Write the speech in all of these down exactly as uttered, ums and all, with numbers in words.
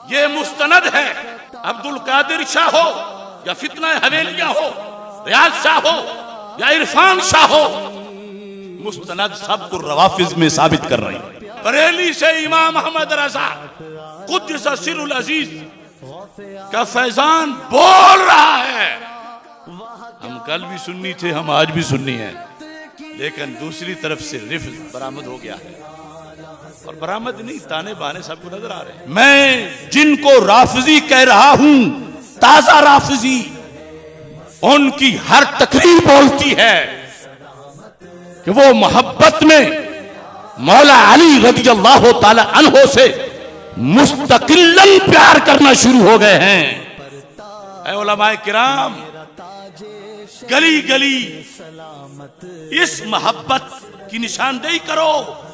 ये मुस्तनद है, अब्दुल कादिर शाह हो या फितना हवेलिया हो, रियाज शाह हो या इरफान शाह हो, मुस्तनद सबको रवाफिज में साबित कर रही है। बरेली से इमाम अहमद रजा कुद्दस सिरुल अजीज का फैजान बोल रहा है। हम कल भी सुन्नी थे, हम आज भी सुन्नी हैं, लेकिन दूसरी तरफ से रिफ्ज बरामद हो गया है। और बरामद नहीं, ताने बाने सबको नजर आ रहे हैं। मैं जिनको राफिजी कह रहा हूं, ताजा राफिजी, उनकी हर तकरीर बोलती है कि वो मोहब्बत में मौला अली रज़ियल्लाहु ताला अन्हो से मुस्तकिल्लन प्यार करना शुरू हो गए हैं। ऐ उलमाए किराम, गली गली इस मोहब्बत की निशानदेही करो।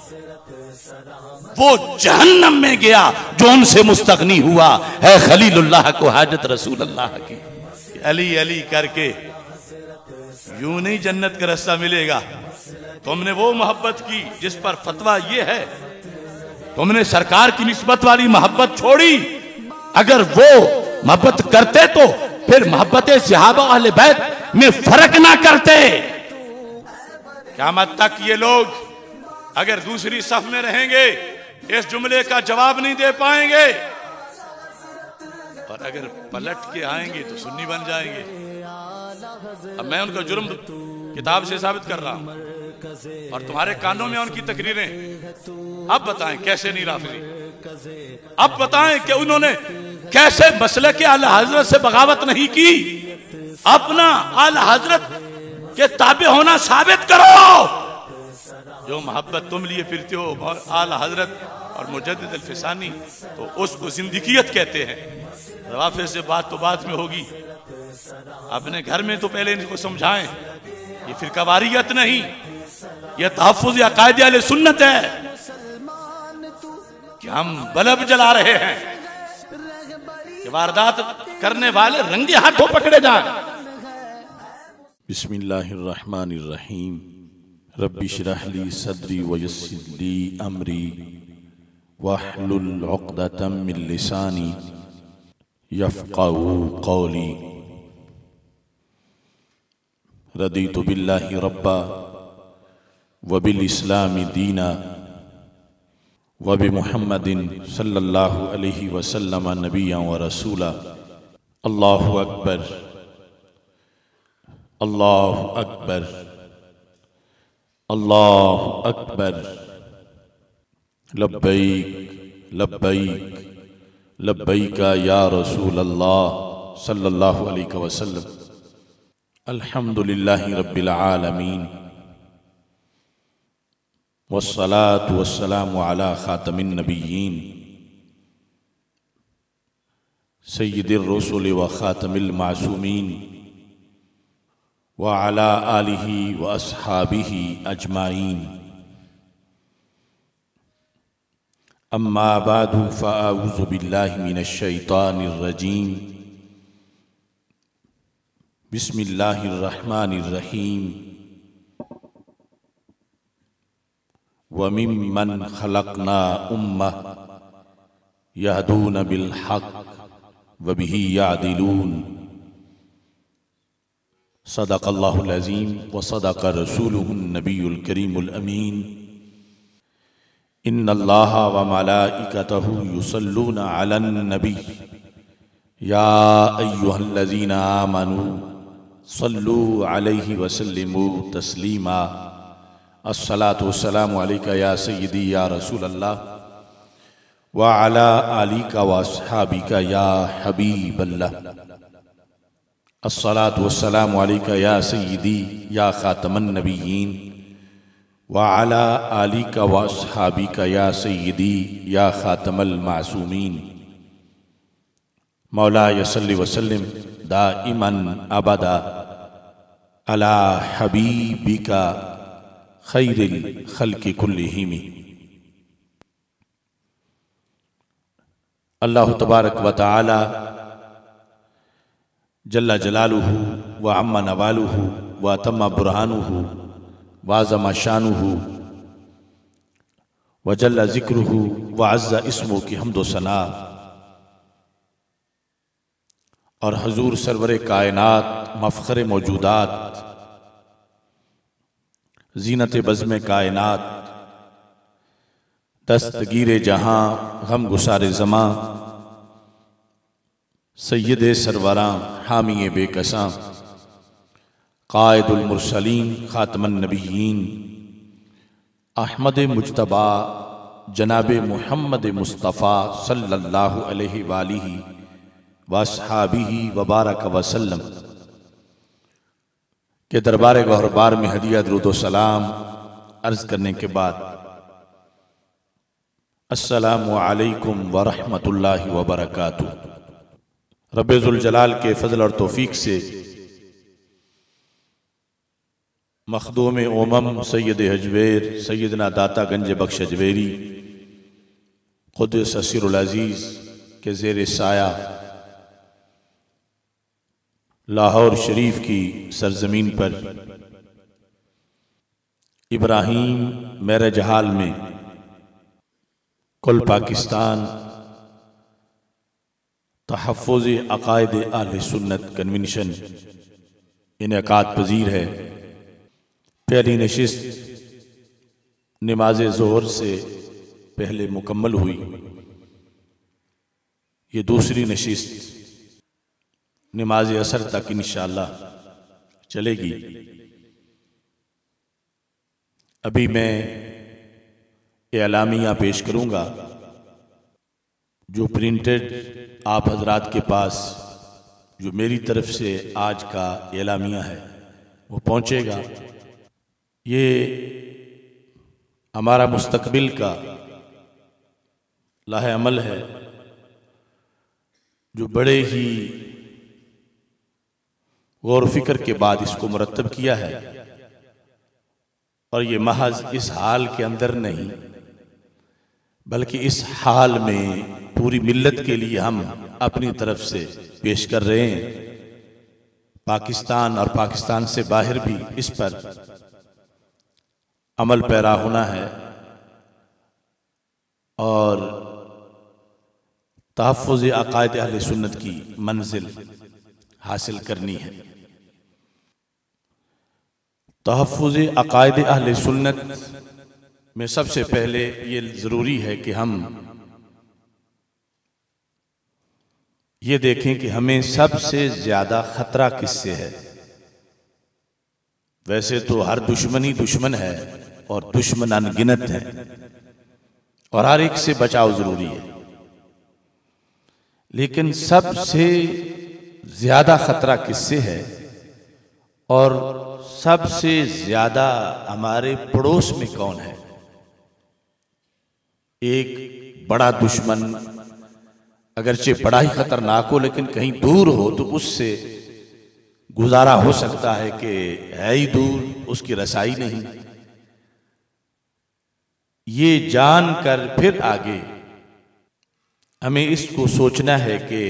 वो जहन्नम में गया जो उनसे मुस्तगनी हुआ है। खलीलुल्लाह को हाजत रसूल अल्लाह की। अली अली करके यूं नहीं जन्नत का रास्ता मिलेगा। तुमने वो मोहब्बत की जिस पर फतवा ये है, तुमने सरकार की निस्बत वाली मोहब्बत छोड़ी। अगर वो मोहब्बत करते तो फिर मोहब्बत सहाबा अहले बैत में फर्क ना करते। क़यामत तक ये लोग अगर दूसरी सफ में रहेंगे इस जुमले का जवाब नहीं दे पाएंगे, और अगर पलट के आएंगे तो सुन्नी बन जाएंगे। अब मैं उनका जुर्म किताब से साबित कर रहा हूं और तुम्हारे कानों में उनकी तकरीरें। अब बताएं कैसे नहीं राफिजी, अब बताएं कि उन्होंने कैसे मसले के आला हजरत से बगावत नहीं की। अपना आला हजरत के ताबे होना साबित करो। जो मोहब्बत तुम लिए फिरते हो आला हजरत और मुजद्दिद अल-फिसानी, तो उसको जिंदगियत कहते हैं। रवाफे से बात तो बाद में होगी, अपने घर में तो पहले इनको समझाएं। ये फिर कवारियत नहीं, ये तहफ़्फ़ुज़ अक़ाइद अहले सुन्नत है कि हम बल्ब जला रहे हैं कि वारदात करने वाले रंगे हाथों पकड़े जाएं। बिस्मिल्लाहिर्रहमानिर्रहीम। रब्बि इश्रह ली सदरी व यस्सिर ली अमरी वहलुल उक़दतम मिन लिसानी यफ़क़हू क़ौली। रदीतु बिल्लाहि रब्बा व बिल इस्लामी दीना व बि मुहम्मदिन सल्लल्लाहु अलैहि वसल्लम नबिय्यन व रसूला। अल्लाहु अकबर, अल्लाहु अकबर, अल्लाहु अकबर। लब्बैक लब्बैक लब्बैक या रसूल अल्लाह सल्लल्लाहु अलैहि वसल्लम। अल्हम्दुलिल्लाहि रब्बिल आलमीन वस्सलातु वस्सलामु अला खातमिन नबिय्यीन सय्यिदिर रुसुल व खातमिल मासूमीन व अला आलिहि व अस्हाबिहि अजमाइन। अम्मा बादु फ़अऊज़ु बिल्लाहि मिनश शैतानिर रजीम। बिस्मिल्लाहिर रहमानिर रहीम। व मिम्मन खलक़ना उम्मह यहदून बिल हक़ व बिही यादिलून। सदक़ल्लाहुल अज़ीम व सदक़ रसूलुहुन नबियुल करीमुल अमीन। इन्नल्लाहा व मलाइकतहु युसल्लूना अलन नबी या अय्युहल्लज़ीना आमनू सल्लू अलैहि व सल्लिमू तस्लीमा। अस्सलातु वस्सलामु अलैका या सय्यदी या रसूल अल्लाह व अला आलिका व अस्हाबिका या हबीबल्लाह। अस्सलातु वस्सलामु अलैका या सय्यदी या खातमन नबिय्यीन व अला आलिका व अस्हाबिका या सय्यदी या खातमल मासूमीन। मौलाया सल्लि व सल्लिम दाइमन अबदा अला हबीबिका खैरिल खल्क़ि कुल्लिहिम। अल्लाह तबारक व तआला जल्ला जलालुहु व अम्मा नवालुहु व तम्मा बुरहानुहु व अज़्ज़मा शानुहु व जल्ला ज़िक्रुहु व अज़्ज़ा इस्मुहु की हम्द व सना और हजूर सरवर कायनात मफखर मौजूदात जीनत बज़्म कायनात दस्तगीर जहां गम गुसारे ज़मां सैयद सरवरां हामी बेकसां कायदुल मुरसलीन खातमन नबीयीन अहमद मुज्तबा जनाब मुहम्मद मुस्तफ़ा सल्लल्लाहु अलैहि वालिहि वस्हाबिही वबारक वसल्लम के दरबार गौहरबार में हदिया दुरूद व सलाम अर्ज करने के बाद अस्सलामु अलैकुम व रहमतुल्लाहि व बरकातुहू। रब्बे ज़ुल जलाल के फजल और तौफीक से मखदूम उमम सैयद हजवेर सैयदना दाता गंज बख्श अजवेरी क़ुद्दस सिरुल अज़ीज़ के ज़ेर साया लाहौर शरीफ की सरजमीन पर इब्राहीम मैरज हाल में कुल पाकिस्तान तहफ़्फ़ुज़ अक़ाइद अहले सुन्नत कन्वेंशन इनेकाद पजीर है। पहली नशिस्त नमाज ज़ोहर से पहले मुकम्मल हुई। ये दूसरी नशिस्त नमाज असर तक इंशाअल्लाह चलेगी। अभी मैं एलामिया पेश करूंगा जो प्रिंटेड आप हजरात के पास जो मेरी तरफ से आज का एलामिया है वो पहुंचेगा। ये हमारा मुस्तकबिल का लाहे अमल है जो बड़े ही गौर फिक्र के बाद इसको मुरतब किया है और ये महज इस हाल के अंदर नहीं बल्कि इस हाल में पूरी मिल्लत के लिए हम अपनी तरफ से पेश कर रहे हैं। पाकिस्तान और पाकिस्तान से बाहर भी इस पर अमल पैरा होना है और तहफ़्फ़ुज़ अक़ाइद अहले सुन्नत की मंजिल हासिल करनी है। तहफ़्फ़ुज़ अक़ाइद अहले सुन्नत में सबसे पहले ये ज़रूरी है कि हम ये देखें कि हमें सबसे ज़्यादा ख़तरा किससे है। वैसे तो हर दुश्मन ही दुश्मन है और दुश्मन अनगिनत है और हर एक से बचाव ज़रूरी है, लेकिन सबसे ज्यादा खतरा किससे है और सबसे ज्यादा हमारे पड़ोस में कौन है। एक बड़ा दुश्मन अगरचे बड़ा ही खतरनाक हो लेकिन कहीं दूर हो तो उससे गुजारा हो सकता है कि है ही दूर, उसकी रसाई नहीं। ये जानकर फिर आगे हमें इसको सोचना है कि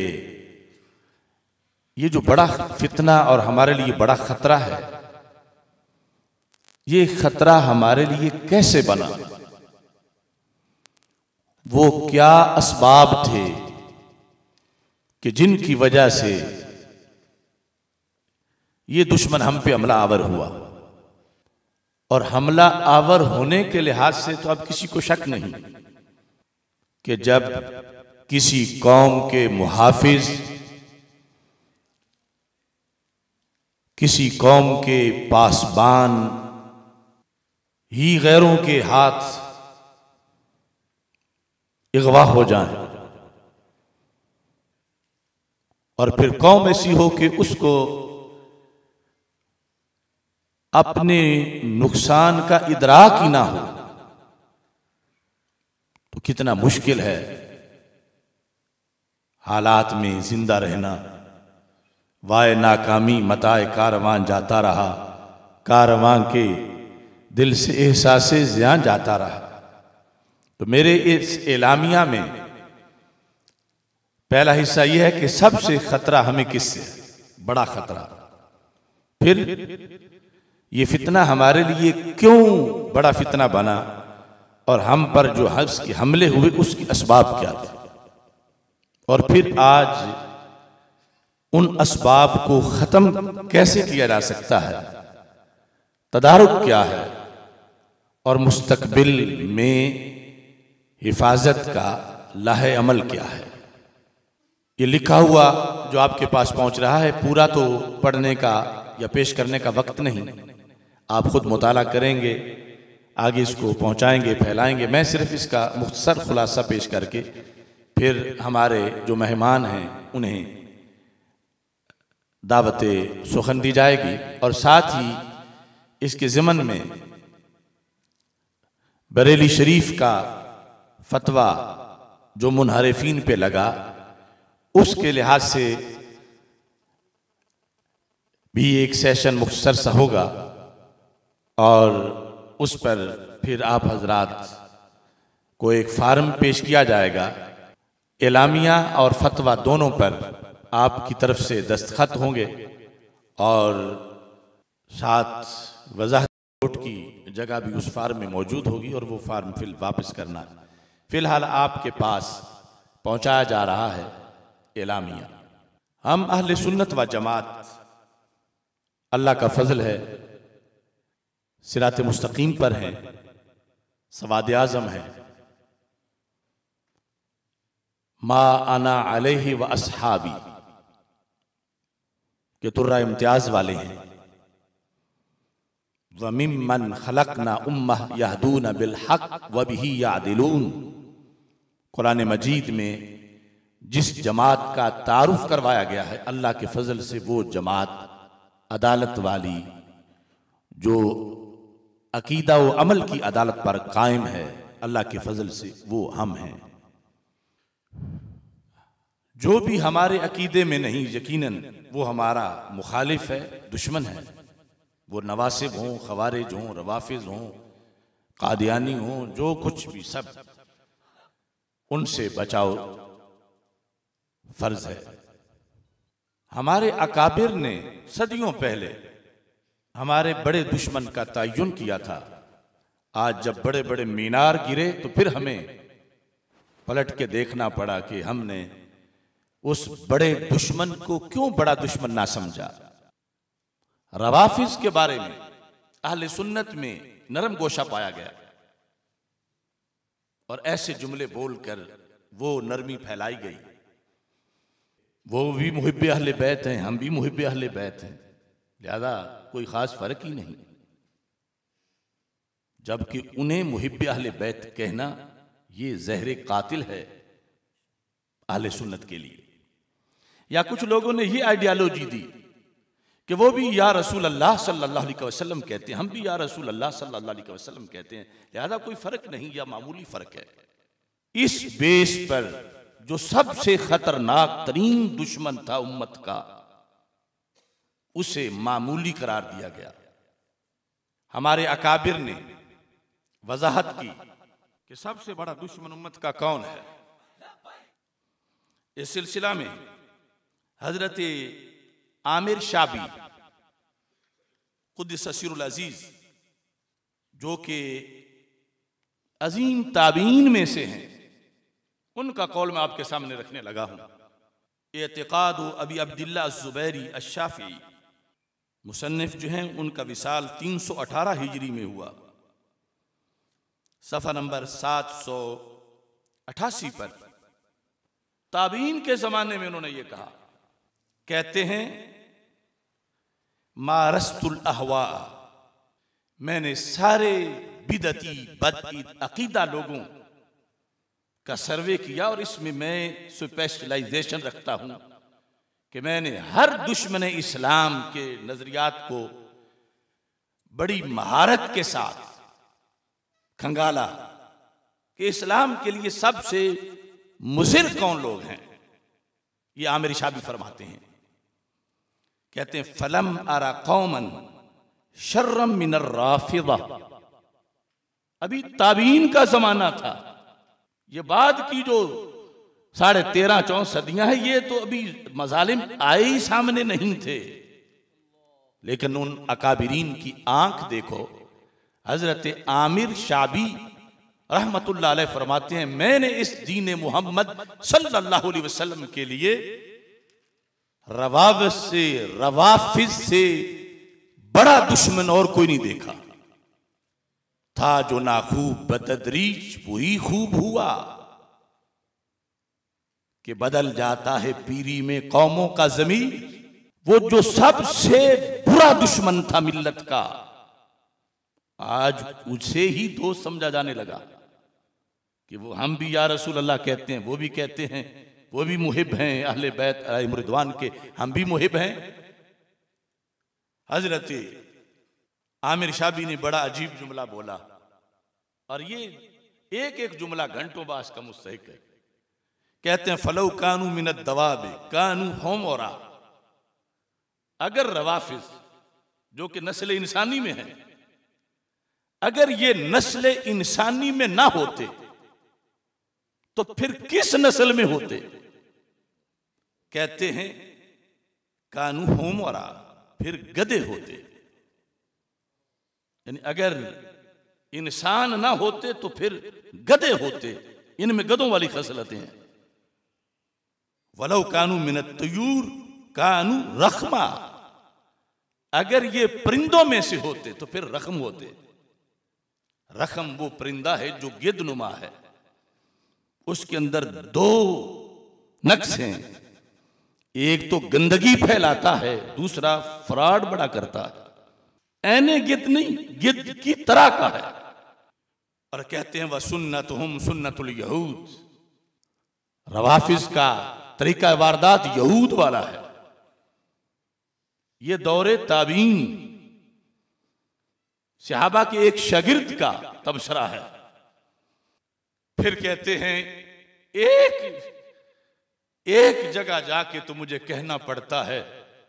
ये जो बड़ा फितना और हमारे लिए बड़ा खतरा है, ये खतरा हमारे लिए कैसे बना, वो क्या असबाब थे कि जिनकी वजह से ये दुश्मन हम पे हमला आवर हुआ। और हमला आवर होने के लिहाज से तो अब किसी को शक नहीं कि जब किसी कौम के मुहाफिज, किसी कौम के पासबान ही गैरों के हाथ इगवा हो जाए और फिर कौम ऐसी हो कि उसको अपने नुकसान का इदराक ही ना हो, तो कितना मुश्किल है हालात में जिंदा रहना। वाय नाकामी मताए कारवां जाता रहा, कारवां के दिल से एहसासे ज़ियां जाता रहा। तो मेरे इस एलामिया में पहला हिस्सा यह है कि सबसे खतरा हमें किससे, बड़ा खतरा। फिर ये फितना हमारे लिए क्यों बड़ा फितना बना और हम पर जो हफ्स के हमले हुए उसकी असबाब क्या थे। और फिर आज उन असबाब को ख़त्म कैसे किया जा सकता है, तदारुक क्या है और मुस्तकबिल में हिफाजत का लाहे अमल क्या है। ये लिखा हुआ जो आपके पास पहुंच रहा है, पूरा तो पढ़ने का या पेश करने का वक्त नहीं, आप खुद मुताला करेंगे, आगे इसको पहुंचाएंगे, फैलाएंगे। मैं सिर्फ इसका मुख्तसर खुलासा पेश करके फिर हमारे जो मेहमान हैं उन्हें दावत सुखन दी जाएगी, और साथ ही इसके ज़िमन में बरेली शरीफ का फतवा जो मुनहरिफीन पे लगा, उसके लिहाज से भी एक सेशन मुख्तसर सा होगा, और उस पर फिर आप हजरात को एक फार्म पेश किया जाएगा। एलामिया और फतवा दोनों पर आपकी तरफ से दस्तखत होंगे, और साथ वजाहत वोट की जगह भी उस फार्म में मौजूद होगी, और वो फार्म फिर वापस करना फिलहाल आपके पास पहुंचाया जा रहा है एलामिया। हम अहले सुन्नत व जमात, अल्लाह का फजल है, सिरात मुस्तकीम पर हैं, सवाद आज़म हैं, मा आना अलैहि व अस्हाबी के तुर्रा इम्तियाज वाले हैं। व मिम्मन खलकना उम्मह यहदून बिल हक व बिही यादिलून। कुरान मजीद में जिस जमात का तारुफ करवाया गया है, अल्लाह के फजल से वो जमात अदालत वाली, जो अकीदा व अमल की अदालत पर कायम है, अल्लाह के फजल से वो हम हैं। जो भी हमारे अकीदे में नहीं, यकीनन वो हमारा मुखालिफ है, दुश्मन है। वो नवासिब हों, खवारिज हों, रवाफिज हों, कादियानी हों, जो कुछ भी, सब उनसे बचाव फर्ज है। हमारे अकाबिर ने सदियों पहले हमारे बड़े दुश्मन का तयन किया था। आज जब बड़े बड़े मीनार गिरे तो फिर हमें पलट के देखना पड़ा कि हमने उस बड़े दुश्मन को क्यों बड़ा दुश्मन ना समझा। रवाफिज के बारे में अहले सुन्नत में नरम गोशा पाया गया, और ऐसे जुमले बोलकर वो नरमी फैलाई गई। वो भी मुहिब्बे अहले बैत हैं, हम भी मुहिब्बे अहले बैत हैं, लिहाजा कोई खास फर्क ही नहीं। जबकि उन्हें मुहिब्बे अहले बैत कहना ये जहरे कातिल है अहले सुन्नत के लिए। या कुछ लोगों ने ये आइडियालॉजी दी कि वो भी या रसूल अल्लाह सल्लल्लाहु अलैहि वसल्लम कहते हैं, हम भी या रसूल अल्लाह सल्लल्लाहु अलैहि वसल्लम कहते हैं, लिहाजा कोई फर्क नहीं या मामूली फर्क है। इस बेस पर जो सबसे खतरनाक तरीन दुश्मन था उम्मत का, उसे मामूली करार दिया गया। हमारे अकाबिर ने वजाहत की कि सबसे बड़ा दुश्मन उम्मत का कौन है। इस सिलसिला में हजरत आमिर शाबी खुद ससीरुल अजीज, जो कि अजीम ताबीन में से हैं, उनका कौल मैं आपके सामने रखने लगा हूं। एतिकाद अबी अब्दुल्लाह अज़्ज़ुबैरी अश्शाफ़ी मुसन्निफ जो हैं, उनका विसाल तीन सौ अठारह हिजरी में हुआ, सफ़ा नंबर सात सौ अठासी पर। ताबीन के ज़माने में उन्होंने ये कहा, कहते हैं मारस्तुल अहवा, मैंने सारे बिदती बद अकीदा लोगों का सर्वे किया, और इसमें मैं स्पेशलाइजेशन रखता हूं कि मैंने हर दुश्मन इस्लाम के नजरियात को बड़ी महारत के साथ खंगाला कि इस्लाम के लिए सबसे मुज़िर कौन लोग हैं। ये आमिर शाबी फरमाते हैं, कहते हैं फलम अरा कौमन शर्रम मिनर राफिदा। अभी ताबीन का जमाना था, ये बाद की जो साढ़े तेरह चौदह सदियां हैं, ये तो अभी मजालिम आए ही सामने नहीं थे। लेकिन उन अकाबिरीन की आंख देखो। हजरत आमिर शाबी रहमतुल्लाह अलैह फरमाते हैं, मैंने इस दीन मोहम्मद सल्लल्लाहु अलैहि वसल्लम के लिए रवाफिज से रवाफिज से बड़ा दुश्मन और कोई नहीं देखा था। जो ना खूब बतदरीज वही खूब हुआ कि बदल जाता है पीरी में कौमों का ज़मीर। वो जो सबसे बुरा दुश्मन था मिल्लत का, आज उसे ही दोस्त समझा जाने लगा कि वो हम भी या रसूल अल्लाह कहते हैं, वो भी कहते हैं, वो भी मुहिब हैं अहले बैत अलैहिम रिदवान के, हम भी मुहिब हैं। हजरत आमिर शाबी ने बड़ा अजीब जुमला बोला और ये एक एक जुमला घंटों बास का मुस्तहिक है। कहते हैं फलो कानू मिनत दवाबे कानू होमोरा। अगर रवाफिज जो कि नस्ल इंसानी में है, अगर ये नस्ल इंसानी में ना होते तो फिर किस नस्ल में होते? कहते हैं कानू होमोरा, फिर गधे होते। यानी अगर इंसान ना होते तो फिर गधे होते। इनमें गधों वाली खसलतें हैं। वलो कानू मिनत तयूर कानू रखमा। अगर ये परिंदों में से होते तो फिर रखम होते। रखम वो परिंदा है जो गिद्धनुमा है, उसके अंदर दो नक्श हैं। एक तो गंदगी फैलाता है, दूसरा फ्रॉड बड़ा करता है। ऐने गिद्ध नहीं, गिद्ध की तरह का है। और कहते हैं वह सुन्नतुहुम सुन्नतुल यहूद। रवाफिज का तरीका वारदात यहूद वाला है। ये दौरे ताबीन सहाबा के एक शागिर्द का तबसरा है। फिर कहते हैं एक एक जगह जाके तो मुझे कहना पड़ता है,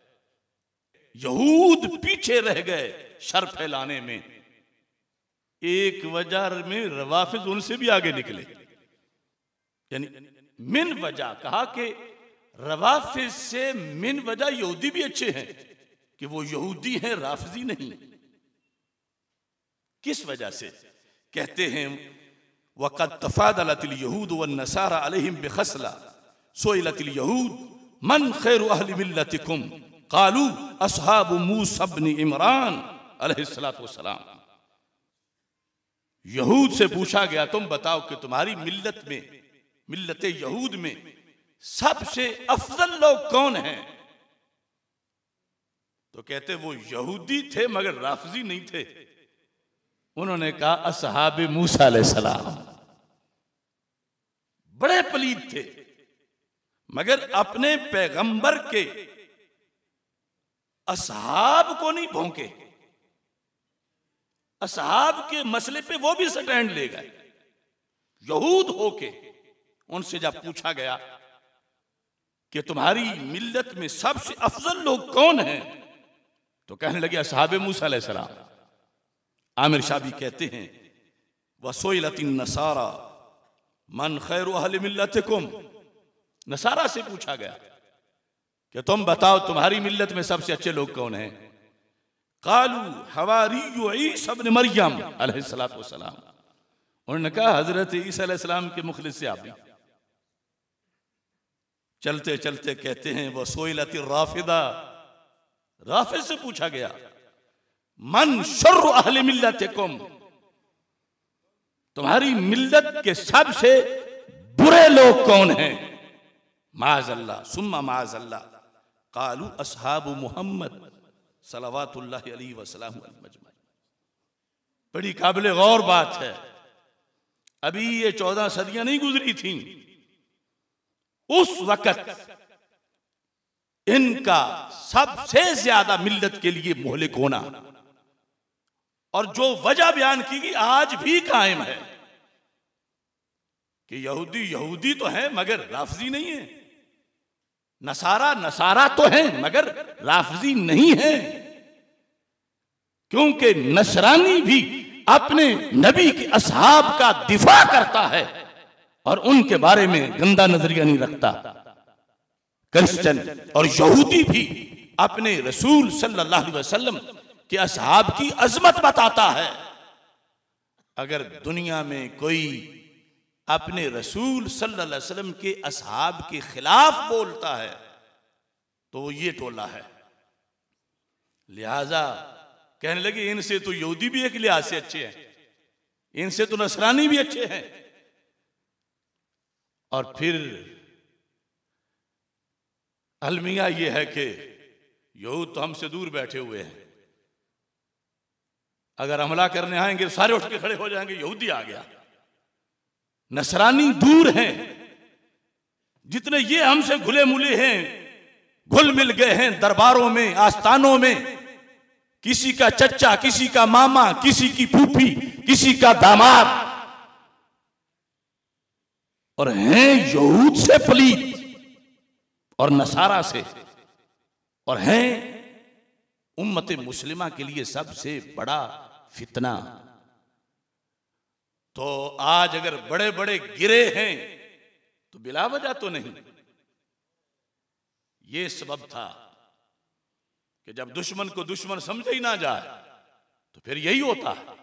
यहूद पीछे रह गए शर फैलाने में। एक वजह में रवाफिज उनसे भी आगे निकले। यानी मिन वजह कहा कि रवाफिज से मिन वजह यहूदी भी अच्छे हैं कि वो यहूदी हैं, राफिजी नहीं। किस वजह से? कहते हैं वक़द तफ़ादलतिल यहूद व नसारा अलैहिम बिखसला सुइलतिल यहूद मन खैरु अहली मिल्लतिकुम क़ालू अस्हाबु मूसा इब्न इमरान अलैहिस्सलातु वस्सलाम। यहूद से पूछा गया तुम बताओ कि तुम्हारी मिल्लत में, मिल्लत यहूद में सबसे अफजल लोग कौन हैं? तो कहते वो यहूदी थे मगर राफिजी नहीं थे। उन्होंने कहा असहाब मूसा अलैहिस्सलाम। बड़े पलीद थे मगर अपने पैगंबर के असहाब को नहीं भौंके। असहाब के मसले पे वो भी स्टैंड ले गए। यहूद होके उनसे जब पूछा गया कि तुम्हारी मिल्लत में सबसे अफजल लोग कौन हैं, तो कहने लगे असहाब मूसा अलैहिस्सलाम। आमिर शाबी कहते हैं वसोइलतिन नसारा मन खैरु अहली मिल्लतिकुम। नसारा से पूछा गया कि तुम बताओ तुम्हारी मिल्लत में सबसे अच्छे लोग कौन हैं? कालू हवारियु ईसा इब्न मरियम अलैहिस्सलातु वस्सलाम। उन्होंने कहा हजरत ईसा अलैहिस्सलाम के मुखलिस से आप भी। चलते चलते कहते हैं वसोइलतिर राफिदा। राफिज से पूछा गया मन शर्रु अहली मिल्लतिकुम। तुम्हारी मिल्लत के सबसे बुरे लोग कौन हैं? माअज़ल्लाह सुम्मा माअज़ल्लाह कालू अस्हाबु मुहम्मद सल्लल्लाहु अलैहि वसल्लम अजमईन। बड़ी काबिल गौर बात है। अभी ये चौदह सदियां नहीं गुजरी थी। उस वक्त इनका सबसे ज्यादा मिल्लत के लिए मोहलिक होना और जो वजह बयान की गई आज भी कायम है कि यहूदी यहूदी तो हैं मगर राफिजी नहीं है। नसारा नसारा तो हैं मगर राफिजी नहीं है। क्योंकि नसरानी भी अपने नबी के असहाब का दिफा करता है और उनके बारे में गंदा नजरिया नहीं रखता। क्रिश्चियन और यहूदी भी अपने रसूल सल्लल्लाहु अलैहि वसल्लम के असहाब की अजमत बताता है। अगर दुनिया में कोई अपने रसूल सल्लल्लाहु अलैहि वसल्लम के असहाब के खिलाफ बोलता है तो वो ये टोला है। लिहाजा कहने लगे इनसे तो यहूदी भी एक लिहाज से अच्छे हैं, इनसे तो नसरानी भी अच्छे हैं। और फिर अलमिया ये है कि यहूद तो हमसे दूर बैठे हुए हैं, अगर हमला करने आएंगे सारे उठ के खड़े हो जाएंगे, यहूदी आ गया। नसरानी दूर हैं, जितने ये हमसे घुले मुले हैं, घुल मिल गए हैं दरबारों में, आस्थानों में, किसी का चचा, किसी का मामा, किसी की फूफी, किसी का दामाद, और हैं यहूद से पलीत और नसारा से, और हैं उम्मत मुस्लिमा के लिए सबसे बड़ा फितना। तो आज अगर बड़े बड़े गिरे हैं तो बिला वजह तो नहीं, ये सबब था कि जब दुश्मन को दुश्मन समझा ही ना जाए तो फिर यही होता है।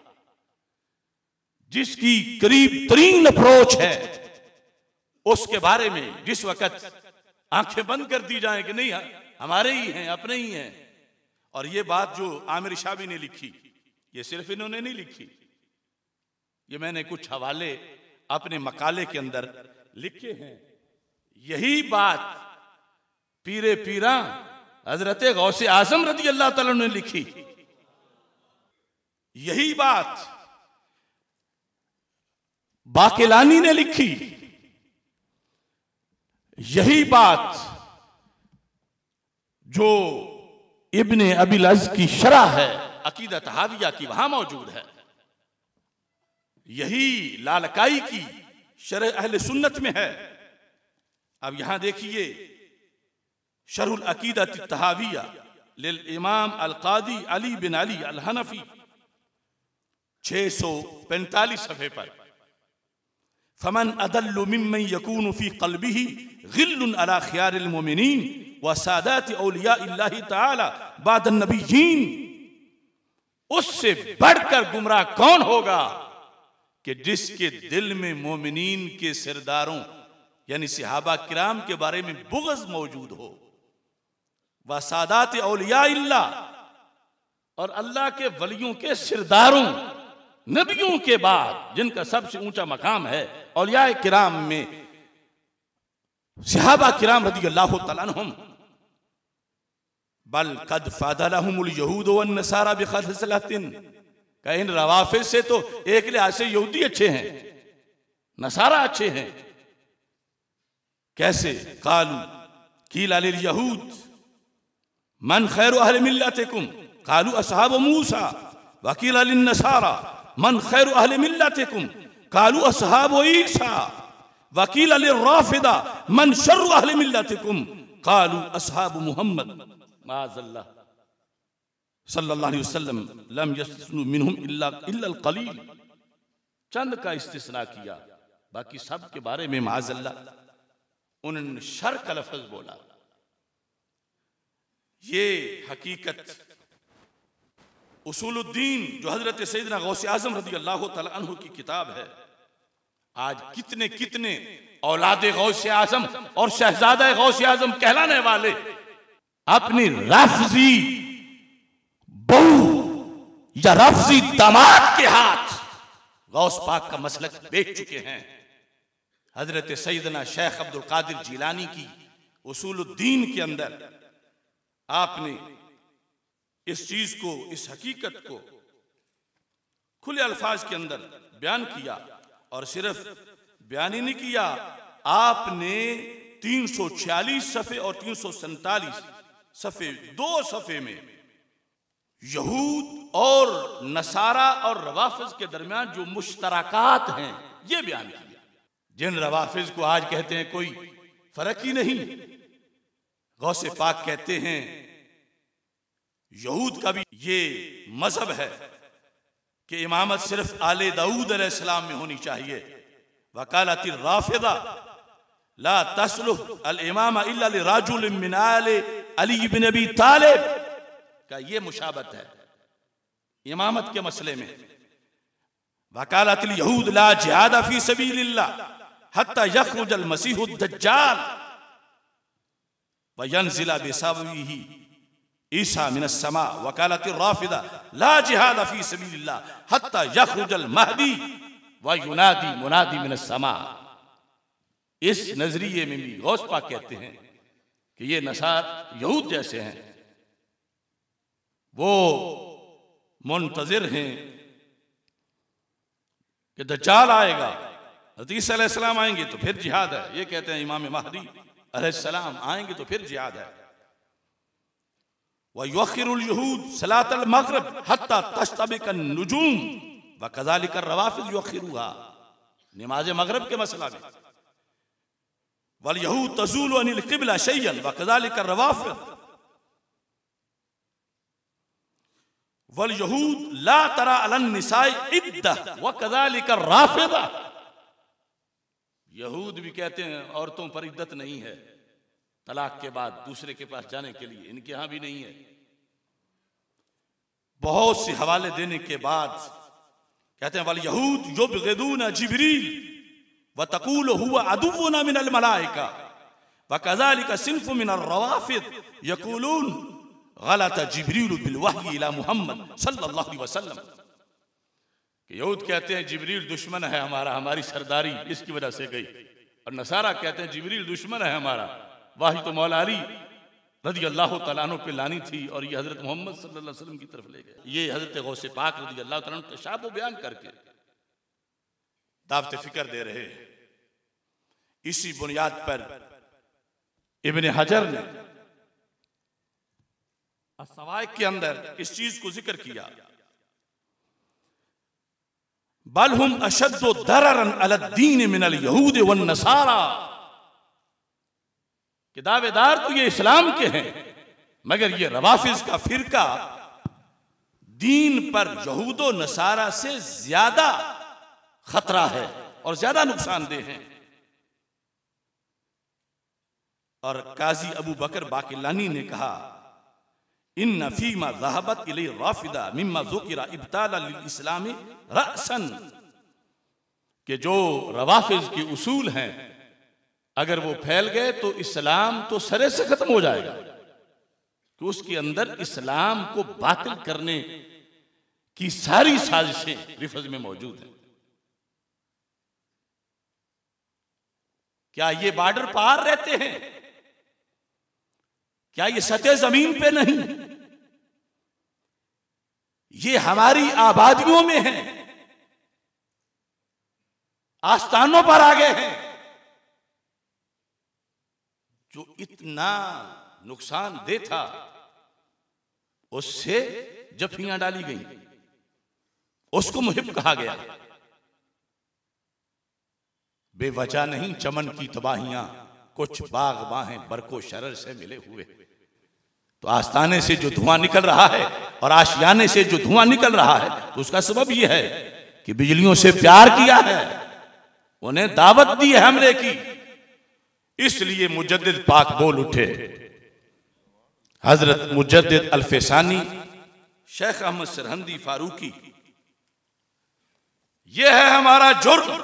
जिसकी करीब तरीन अप्रोच है उसके बारे में जिस वक्त आंखें बंद कर दी जाए कि नहीं हमारे ही हैं, अपने ही हैं। और ये बात जो आमिर शाबी ने लिखी, ये सिर्फ इन्होंने नहीं लिखी, ये मैंने कुछ हवाले अपने मकाले के अंदर लिखे हैं। यही बात पीरे पीरा हजरत गौसे आजम रदी अल्लाह ताला ने लिखी। यही बात बाकिलानी ने लिखी। यही बात जो इब्ने अबिल अज़ की शरह है अकीदा तहाविया की, वहां मौजूद है। यही लालकाई की शरह अहले सुन्नत में है। अब यहां देखिए शरहुल अकीदा तहाविया लिल इमाम अल कादी अली बिन अली अल हनफी, छह सौ पैंतालीस सफ़े पर, फमन अदल्लु मिम्मन यकूनु फी क़ल्बिही गिल्लुन अला खियारिल मोमिनीन व सादात औलिया इल्लाहि तआला बाद नबिय्यीन, उससे बढ़कर गुमराह कौन होगा कि जिसके दिल में मोमिनीन के सरदारों यानी सहाबा किराम के बारे में बुग़्ज़ मौजूद हो, व सादात औलिया इल्लाह, और अल्लाह के वलियों के सरदारों नबियों के बाद जिनका सबसे ऊंचा मकाम है औलिया किराम में सहाबा किराम रज़ी अल्लाह तआला अन्हुम, बल कद फादलहुमुल यहूद वन नसारा बिखसलतिन, का इन रवाफिज से तो एक लिहाज से यहूदी अच्छे हैं, नसारा अच्छे हैं। कैसे? कालू कीला लिल यहूद मन खैरु अहले मिल्लतिकुम कालू असहाब मूसा, वकीला लिन नसारा मन खैरु अहले मिल्लतिकुम कालू असहाब ईसा, वकीला लिर राफिदा मन शर्रु अहले मिल्लतिकुम कालू असहाब मुहम्मद माअज़ल्लाह सल्लल्लाहु अलैहि वसल्लम लम यस्नु मिनहुम इल्ला इल्लल कलील। चंद का इस्तिस्ना किया, बाकी सब के बारे में माअज़ल्लाह उन्होंने शर का लफ्ज बोला। ये हकीकत उसूलुद्दीन जो हजरत सैयदना गौसे आजम रज़ी अल्लाह तआला अन्हु की किताब है, आज कितने कितने औलादे गौसे आजम और शहजादा गौसे आजम कहलाने वाले अपनी रफ्जी बहू या रफ्जी दामाद के हाथ गौस पाक का मसलक बेच चुके हैं। हजरत सैयदना शेख अब्दुल कादिर जिलानी की उसूलुद्दीन के अंदर आपने इस चीज को, इस हकीकत को खुले अल्फाज के अंदर बयान किया। और सिर्फ बयान ही नहीं किया, आपने तीन सौ छियालीस सफ़े और तीन सौ सैंतालीस सफ़े, दो सफ़े में यहूद और नसारा और रवाफिज के दरमियान जो मुश्तरकात हैं ये बयान किया। जिन रवाफिज को आज कहते हैं कोई फर्क ही नहीं, गौसे पाक कहते हैं यहूद का भी ये मजहब है कि इमामत सिर्फ आले दाऊद अलैहिस्सलाम में होनी चाहिए। वकालती राफिदा ला तस्लुह अल इमामा इल्ला लिराजुल मिन आले अली इब्न अबी तालिब का ये मुशाबत है इमामत के मसले में। वकालतिल यहूद ला जिहाद फी सबीलिल्लाह हत्ता यखरुज अल मसीह दज्जाल, वयंजिला बिसबबिही ईसा मिनस समा वकालत राफिदा ला जिहाद फी सबीलिल्लाह हत्ता यखरुजल महदी व युनादी मुनादी मिनस समा। इस नजरिए में भी गौस पाक कहते हैं कि ये नसार यहूद जैसे हैं, वो मुंतजिर हैं कि दज्जाल आएगा, हज़रत ईसा अलैहिस्सलाम आएंगे तो फिर जिहाद है। ये कहते हैं इमाम महदी अलैहिस्सलाम आएंगे तो फिर जिहाद है। व युअख्खिरुल यहूद सलातल मग़रिब हत्ता तश्तबिकन नुजूम व कज़ालिका रवाफ़िज़ युअख्खिरुहा। नमाज मग़रिब के मसला में वल यहूद तज़ूलु अनिल क़िबला शय्यन व कज़ालिका रवाफ़िज़ वल यहूद ला तरा अलन निसाई इद्दा व कज़ालिका राफ़िदा। यहूद भी कहते हैं औरतों पर इद्दत नहीं है, तलाक के बाद दूसरे के पास जाने के लिए, इनके यहां भी नहीं है। बहुत से हवाले देने के बाद कहते हैं वल यहूद युबग़िदून जिब्रील व तक़ूलु हुवा अदुव्वुना मिनल मलाइका व कज़ालिका सिन्फ़ुम मिनर रवाफ़िद यक़ूलून गलत जिब्रील बिल वही इला मुहम्मद सल्लल्लाहु अलैहि वसल्लम। यहूद कहते हैं जिब्रील दुश्मन है हमारा, हमारी सरदारी इसकी वजह से गई, और नसारा कहते हैं जिब्रील दुश्मन है हमारा, वाही तो मौला अली रज़ी अल्लाह तआला अन्हु पे लानी थी और ये हजरत मोहम्मद सल्लल्लाहु अलैहि वसल्लम की तरफ ले गए। ये हजरत गौसे पाक रज़ी अल्लाह तआला अन्हु तशाबुह बयान करके दावत फिक्र दे रहे हैं। इसी बुनियाद पर इब्ने हजर ने अस्सवाइक के अंदर इस चीज को जिक्र किया, बल हुम अशद्दु दररन अला दीन मिनल यहूद वन नसारा, कि दावेदार तो ये इस्लाम के हैं मगर ये रवाफिज का फिरका दीन पर यहूदो नसारा से ज्यादा खतरा है और ज्यादा नुकसानदेह है। और काजी अबू बकर बाकिलानी ने कहा इन फीमा ज़हबत इलै राफिदा मिम्मा ज़ुकिरा इब्ताला लिल इस्लामी रअसन, कि जो रवाफिज के उसूल हैं अगर वो फैल गए तो इस्लाम तो सरे से खत्म हो जाएगा, कि उसके अंदर इस्लाम को बातिल करने की सारी साजिशें रिफज में मौजूद हैं। क्या ये बॉर्डर पार रहते हैं? क्या ये सतह जमीन पे नहीं, ये हमारी आबादियों में है, आस्थानों पर आ गए हैं। जो इतना नुकसानदेह था उससे जफियां डाली गई, उसको मुहिब कहा गया। बेवजह नहीं चमन की तबाहियां, कुछ बाग बाहें बरको शरर से मिले हुए। तो आस्ताने से जो धुआं निकल रहा है और आशियाने से जो धुआं निकल रहा है तो उसका सबब यह है कि बिजलियों से प्यार किया है, उन्हें दावत दी है हमले की। इसलिए मुजद्दिद पाक बोल उठे, हजरत मुजद्दिद अल-फैसानी शेख अहमद सरहंदी फारूकी, यह है हमारा जुर्म।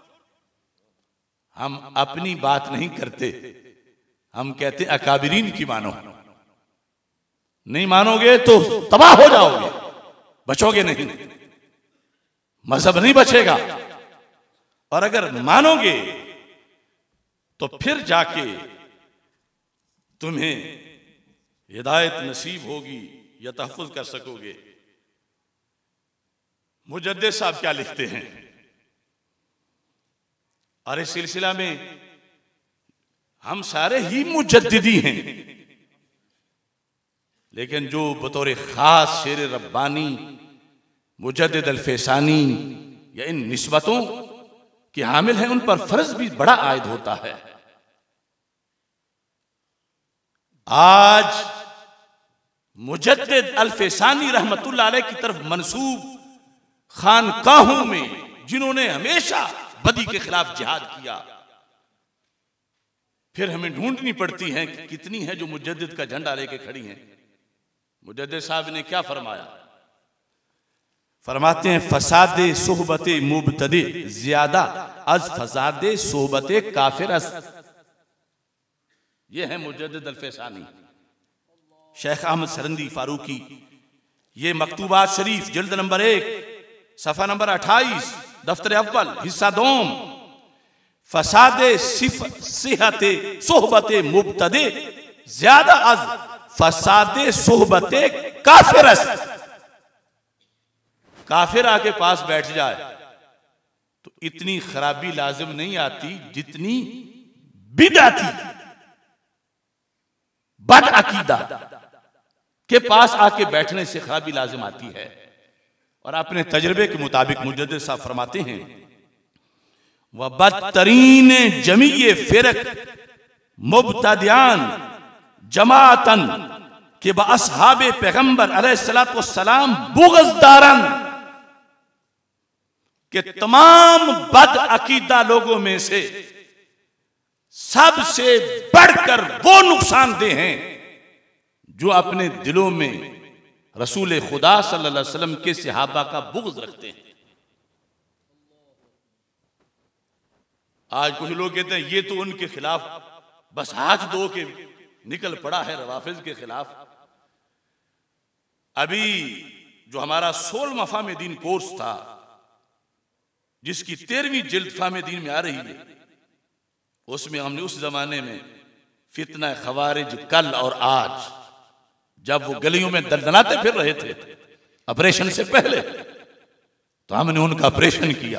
हम अपनी बात नहीं करते, हम कहते अकाबिरीन की मानो। नहीं मानोगे तो तबाह हो जाओगे, बचोगे नहीं, मजहब नहीं बचेगा। और अगर मानोगे तो फिर जाके तुम्हें हिदायत नसीब होगी या तहफ़्फ़ुज़ कर सकोगे। मुजद्दिद साहब क्या लिखते हैं, और इस सिलसिला में हम सारे ही मुजद्दिदी हैं, लेकिन जो बतौर खास शेर रब्बानी मुजद्दिद अल-फैसानी या इन निस्बतों के हामिल हैं, उन पर फर्ज भी बड़ा आयद होता है। आज मुजद्दिद अल-फैसानी रहमतुल्लाह अलैह की तरफ मंसूब खानकाहों में जिन्होंने हमेशा बदी के खिलाफ जिहाद किया, फिर हमें ढूंढनी पड़ती है कि कितनी है जो मुजद्दिद का झंडा लेके खड़ी हैं। मुजद्दिद साहब ने क्या फरमाया, फरमाते हैं फसादे सोहबते मुबतदे ज्यादा अज फसादे सोहबते काफिर। ये है मुजद्दिद अल-फैसानी शेख अहमद सरंदी फारूकी। ये मकतूबात शरीफ जिल्द नंबर एक सफा नंबर अट्ठाईस दफ्तर अव्वल हिस्सा दोम फसादे सिहते सोहबते मुब्तदे ज्यादा अज फसादे सोहबते काफिरस। काफिर आके पास बैठ जाए तो इतनी खराबी लाजिम नहीं आती जितनी बिदअती बद अकीदा के पास आके बैठने से खराबी लाजिम आती है। और अपने तजर्बे के मुताबिक मुजद्दिद साहब फरमाते हैं वह बदतरीन जमीये फिरक मुब्तदियान जमातन के बअसहाबे पैगंबर अलैहिस्सलातु वस्सलाम बुग़्ज़दारन के तमाम बद अकीदा लोगों में से सबसे बढ़कर वो नुकसानदेह हैं जो अपने दिलों में रसूल खुदा सल्लल्लाहु अलैहि वसल्लम के सहाबा का बुग़्ज़ रखते हैं। आज कुछ लोग कहते हैं ये तो उनके खिलाफ बस हाथ धो के निकल पड़ा है रवाफिज के खिलाफ। अभी जो हमारा सोलहवां फाहमे दीन कोर्स था जिसकी तेरहवीं जिल्द फाहमे दीन में आ रही है, उसमें हमने उस जमाने में फितना खवारिज कल और आज, जब वो गलियों में दलदलाते फिर रहे थे ऑपरेशन से पहले, तो हमने उनका ऑपरेशन किया।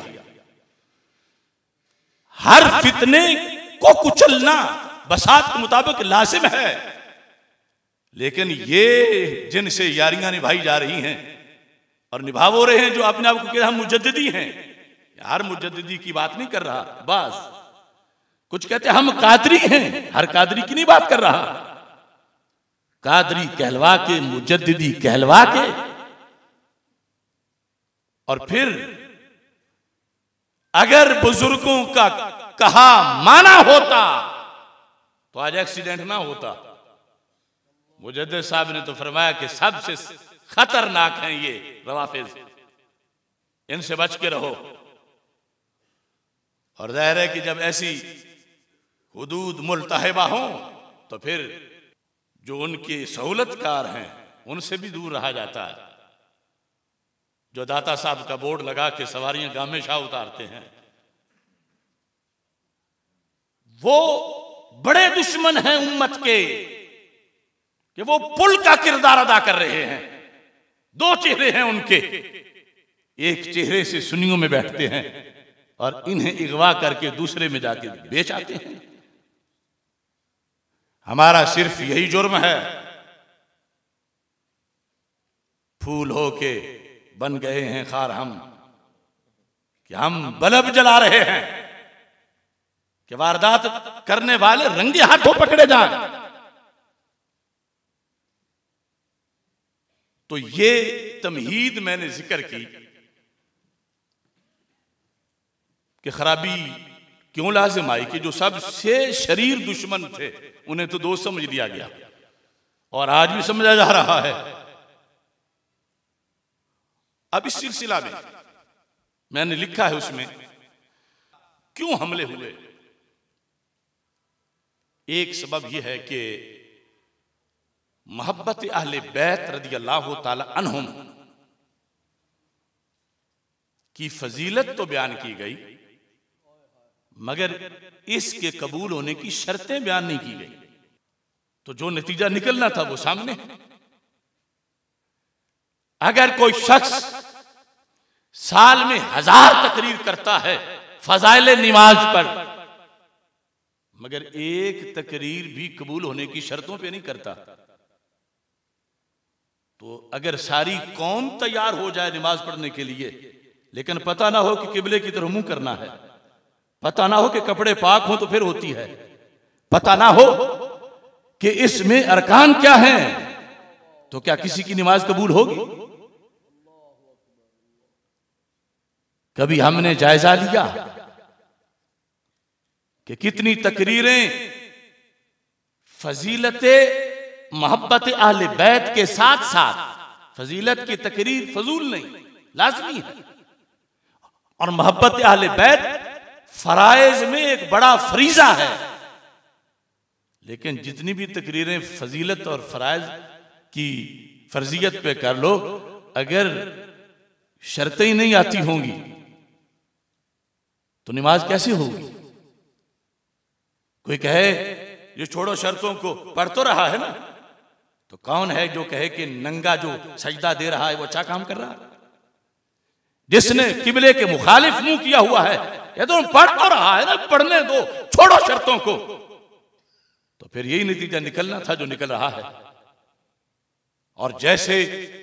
हर फितने को कुचलना बसात के मुताबिक लाजिम है, लेकिन ये जिनसे यारियां निभाई जा रही हैं और निभाव हो रहे हैं जो अपने आप को कह हम मुजद्दिदी हैं, हर मुजद्दिदी की बात नहीं कर रहा। बस कुछ कहते हम कादरी हैं, हर कादरी की नहीं बात कर रहा। कादरी कहलवा के, मुजद्दिदी कहलवा के, और फिर अगर बुजुर्गों का कहा माना होता तो आज एक्सीडेंट ना होता। मुजद्दिद साहब ने तो फरमाया कि सबसे खतरनाक हैं ये रवाफिज, इनसे बच के रहो। और जाहिर है कि जब ऐसी हुदूद मुल्तहिबा हो तो फिर जो उनके सहूलतकार हैं उनसे भी दूर रहा जाता है। जो दाता साहब का बोर्ड लगा के सवारियां गामे शाह उतारते हैं, वो बड़े दुश्मन हैं उम्मत के कि वो पुल का किरदार अदा कर रहे हैं। दो चेहरे हैं उनके, एक चेहरे से सुन्नियों में बैठते हैं और इन्हें अगवा करके दूसरे में जाके बेच आते हैं। हमारा सिर्फ यही जुर्म है, फूल हो के बन गए हैं खार हम, कि हम बल्ब जला रहे हैं कि वारदात करने वाले रंगे हाथों पकड़े जाएं। तो ये तमहीद मैंने जिक्र की कि खराबी क्यों लाजिम आई कि जो सबसे शरीर दुश्मन थे उन्हें तो दोस्त समझ लिया गया और आज भी समझा जा रहा है। अब इस सिलसिला में मैंने लिखा है उसमें क्यों हमले हुए। एक सबब यह है कि मोहब्बत अहले बैत रदी अल्लाह ताला अन्हुम की फजीलत तो बयान की गई, मगर इसके कबूल होने की शर्तें बयान नहीं की गई। तो जो नतीजा निकलना था वो सामने है। अगर कोई शख्स साल में हजार तकरीर करता है फजाइल नमाज पर, मगर एक तकरीर भी कबूल होने की शर्तों पे नहीं करता, तो अगर सारी कौम तैयार हो जाए नमाज पढ़ने के लिए, लेकिन पता ना हो कि किबले की तरफ मुंह करना है, पता ना हो कि कपड़े पाक हो तो फिर होती है, पता ना हो कि इसमें अरकान क्या हैं, तो क्या किसी की नमाज कबूल होगी? कभी हमने जायजा लिया कि कितनी तकरीरें फजीलते मोहब्बत अहले बैत के साथ साथ फजीलत की तकरीर फजूल नहीं, लाजमी है। और मोहब्बत अहले बैत फराइज में एक बड़ा फरीजा है, लेकिन जितनी भी तकरीरें फजीलत और फराइज की फर्जियत पे कर लो, अगर शर्तें ही नहीं आती होंगी तो नमाज कैसे होगी? कोई कहे ये छोड़ो शर्तों को, पढ़ तो रहा है ना, तो कौन है जो कहे कि नंगा जो सजदा दे रहा है वो अच्छा काम कर रहा है? जिसने किबले के मुखालिफ मुंह किया हुआ है, ये तो पढ़ तो रहा है ना, पढ़ने दो, छोड़ो शर्तों को। तो फिर यही नतीजा निकलना था जो निकल रहा है। और जैसे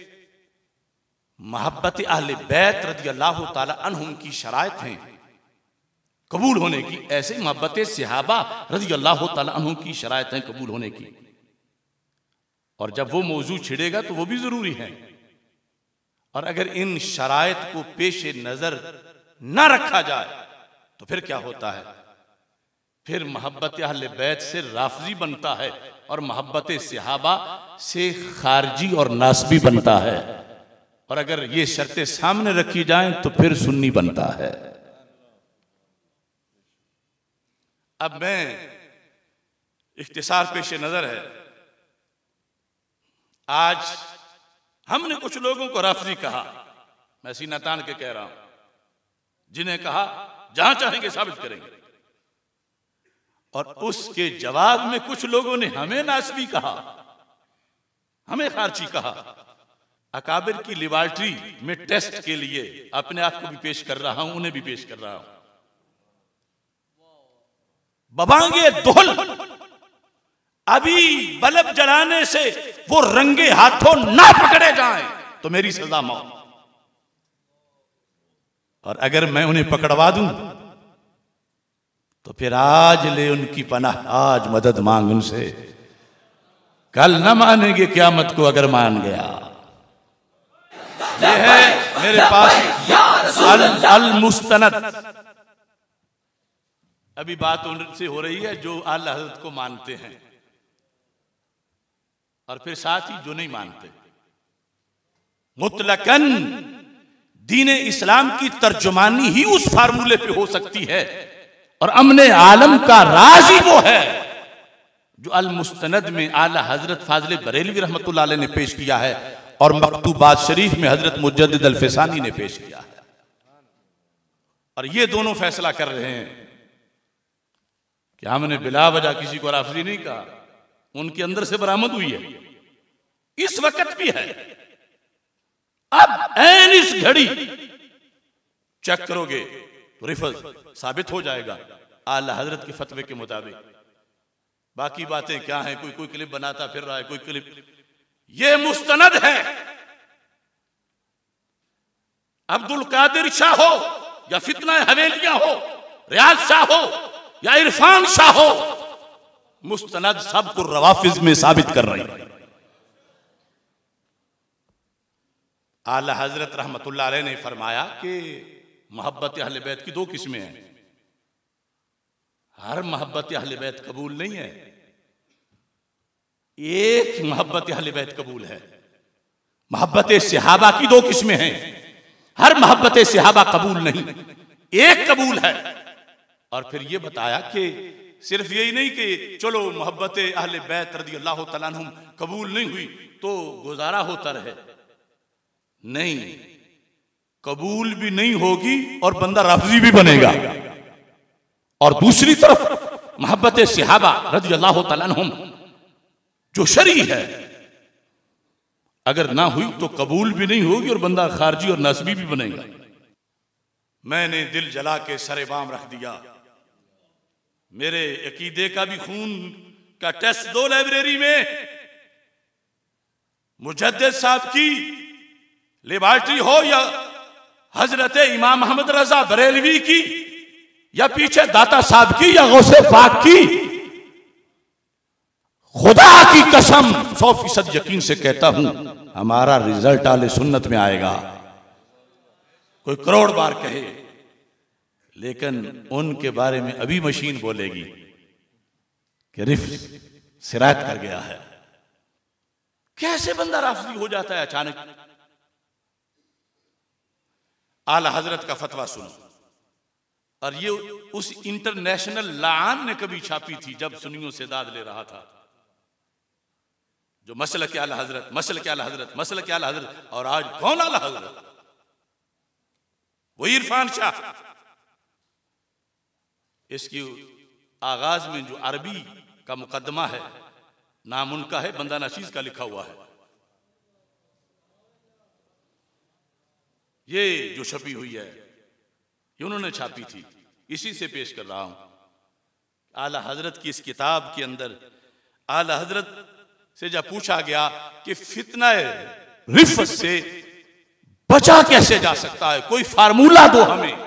मोहब्बत अहले बैत रज़ी अल्लाह ताला अन्हुम की शराइत हैं कबूल होने की, ऐसे मोहब्बत सहाबा रज़ी अल्लाह ताला अन्हुम की शराइत हैं कबूल होने की। और जब वो मौजू छिड़ेगा तो वो भी जरूरी है। और अगर इन शराइत को पेश नजर न रखा जाए तो फिर क्या होता है? फिर मोहब्बत अहले बैत से राफजी बनता है और मोहब्बत सहाबा से खारजी और नासबी बनता है। और अगर ये शर्तें सामने रखी जाएं तो फिर सुन्नी बनता है। अब मैं इख्तिसार पेश नजर है, आज हमने कुछ लोगों को राफजी कहा, मैं सीना तान के कह रहा हूं, जिन्हें कहा जहां चाहेंगे साबित करेंगे। और उसके जवाब में कुछ लोगों ने हमें नासबी कहा, हमें खारजी कहा। अकाबिर की लिबर्टी में टेस्ट के लिए अपने आप को भी पेश कर रहा हूं, उन्हें भी पेश कर रहा हूं। बबांगे दोहल, अभी बल्ब जलाने से वो रंगे हाथों ना पकड़े जाएं तो मेरी सजा मौत। और अगर मैं उन्हें पकड़वा दूं तो फिर आज ले उनकी पनाह, आज मदद मांग उनसे, कल न मानेंगे क़यामत को अगर मान गया। ये है मेरे पास अल, अल मुस्तनद। अभी बात उनसे हो रही है जो आला हज़रत को मानते हैं और फिर साथ ही जो नहीं मानते। मुतलकन दीन इस्लाम की तर्जुमानी ही उस फार्मूले पे हो सकती है और अमने आलम का राज ही वो है जो अल मुस्तनद में आला हजरत फाजिल बरेलवी रहमतुल्लाह अलैह ने पेश किया है और मकतूबात शरीफ में हजरत मुजद्दिद अल फैसानी ने पेश किया है। और ये दोनों फैसला कर रहे हैं कि हमने बिला वजह किसी को राफजी नहीं कहा, उनके अंदर से बरामद हुई है, इस वक्त भी है। अब ऐन इस घड़ी चेक करोगे तो रिफज साबित हो जाएगा आला हजरत के फतवे के मुताबिक। बाकी बातें क्या हैं, कोई कोई क्लिप बनाता फिर रहा है, कोई क्लिप। ये मुस्तनद है। अब्दुल कादिर शाह हो या फितना हवेलियां हो, रियाज शाह हो या इरफान शाह हो, मुस्तनद सबको रवाफिज में साबित कर रही है। आला हजरत रहमतुल्लाह अलैह ने फरमाया कि मोहब्बत अहले बैत की दो किस्में हैं। हर मोहब्बत अहले बैत कबूल नहीं है, एक मोहब्बत अहले बैत कबूल है। मोहब्बत सहाबा की दो किस्में हैं, हर मोहब्बत सहाबा कबूल नहीं, एक कबूल है। और फिर यह बताया कि सिर्फ यही नहीं कि चलो मोहब्बत अहले बैत रज़ी अल्लाह तआला अन्हुम कबूल नहीं हुई तो गुजारा होता रहे, नहीं, कबूल भी नहीं होगी और बंदा राफजी भी बनेगा। और दूसरी तरफ मोहब्बत सहाबा रज़ी अल्लाह तआला अन्हुम जो शरी है, अगर ना हुई तो कबूल भी नहीं होगी और बंदा खारजी और नासबी भी बनेगा। मैंने दिल जला के सरे बाम रख दिया, मेरे अकीदे का भी खून का टेस्ट दो लाइब्रेरी में। मुजद्दिद साहब की लिबर्टी हो या हजरत इमाम अहमद रजा बरेलवी की या पीछे दाता साहब की या गौसे पाक की, खुदा की कसम सौ फीसद यकीन से कहता हूं हमारा रिजल्ट आले सुन्नत में आएगा। कोई करोड़ बार कहे, लेकिन उनके बारे में अभी मशीन बोलेगी कि रिफ सिरायत कर गया है। कैसे बंदा राफजी हो जाता है अचानक? आला हजरत का फतवा सुनो, और ये उस इंटरनेशनल लान ने कभी छापी थी जब सुन्नियों से दाद ले रहा था, जो मसल के आला हजरत, मसल के आला हजरत, मसल के आला हजरत। और आज कौन आला हजरत? वही इरफान शाह। इसकी आगाज में जो अरबी का मुकदमा है, नाम उनका है, बंदा नशीज का लिखा हुआ है। ये जो छपी हुई है ये उन्होंने छापी थी, इसी से पेश कर रहा हूं। आला हजरत की इस किताब के अंदर आला हजरत से जब पूछा गया कि फितना रिफत से बचा कैसे जा सकता है, कोई फार्मूला दो हमें,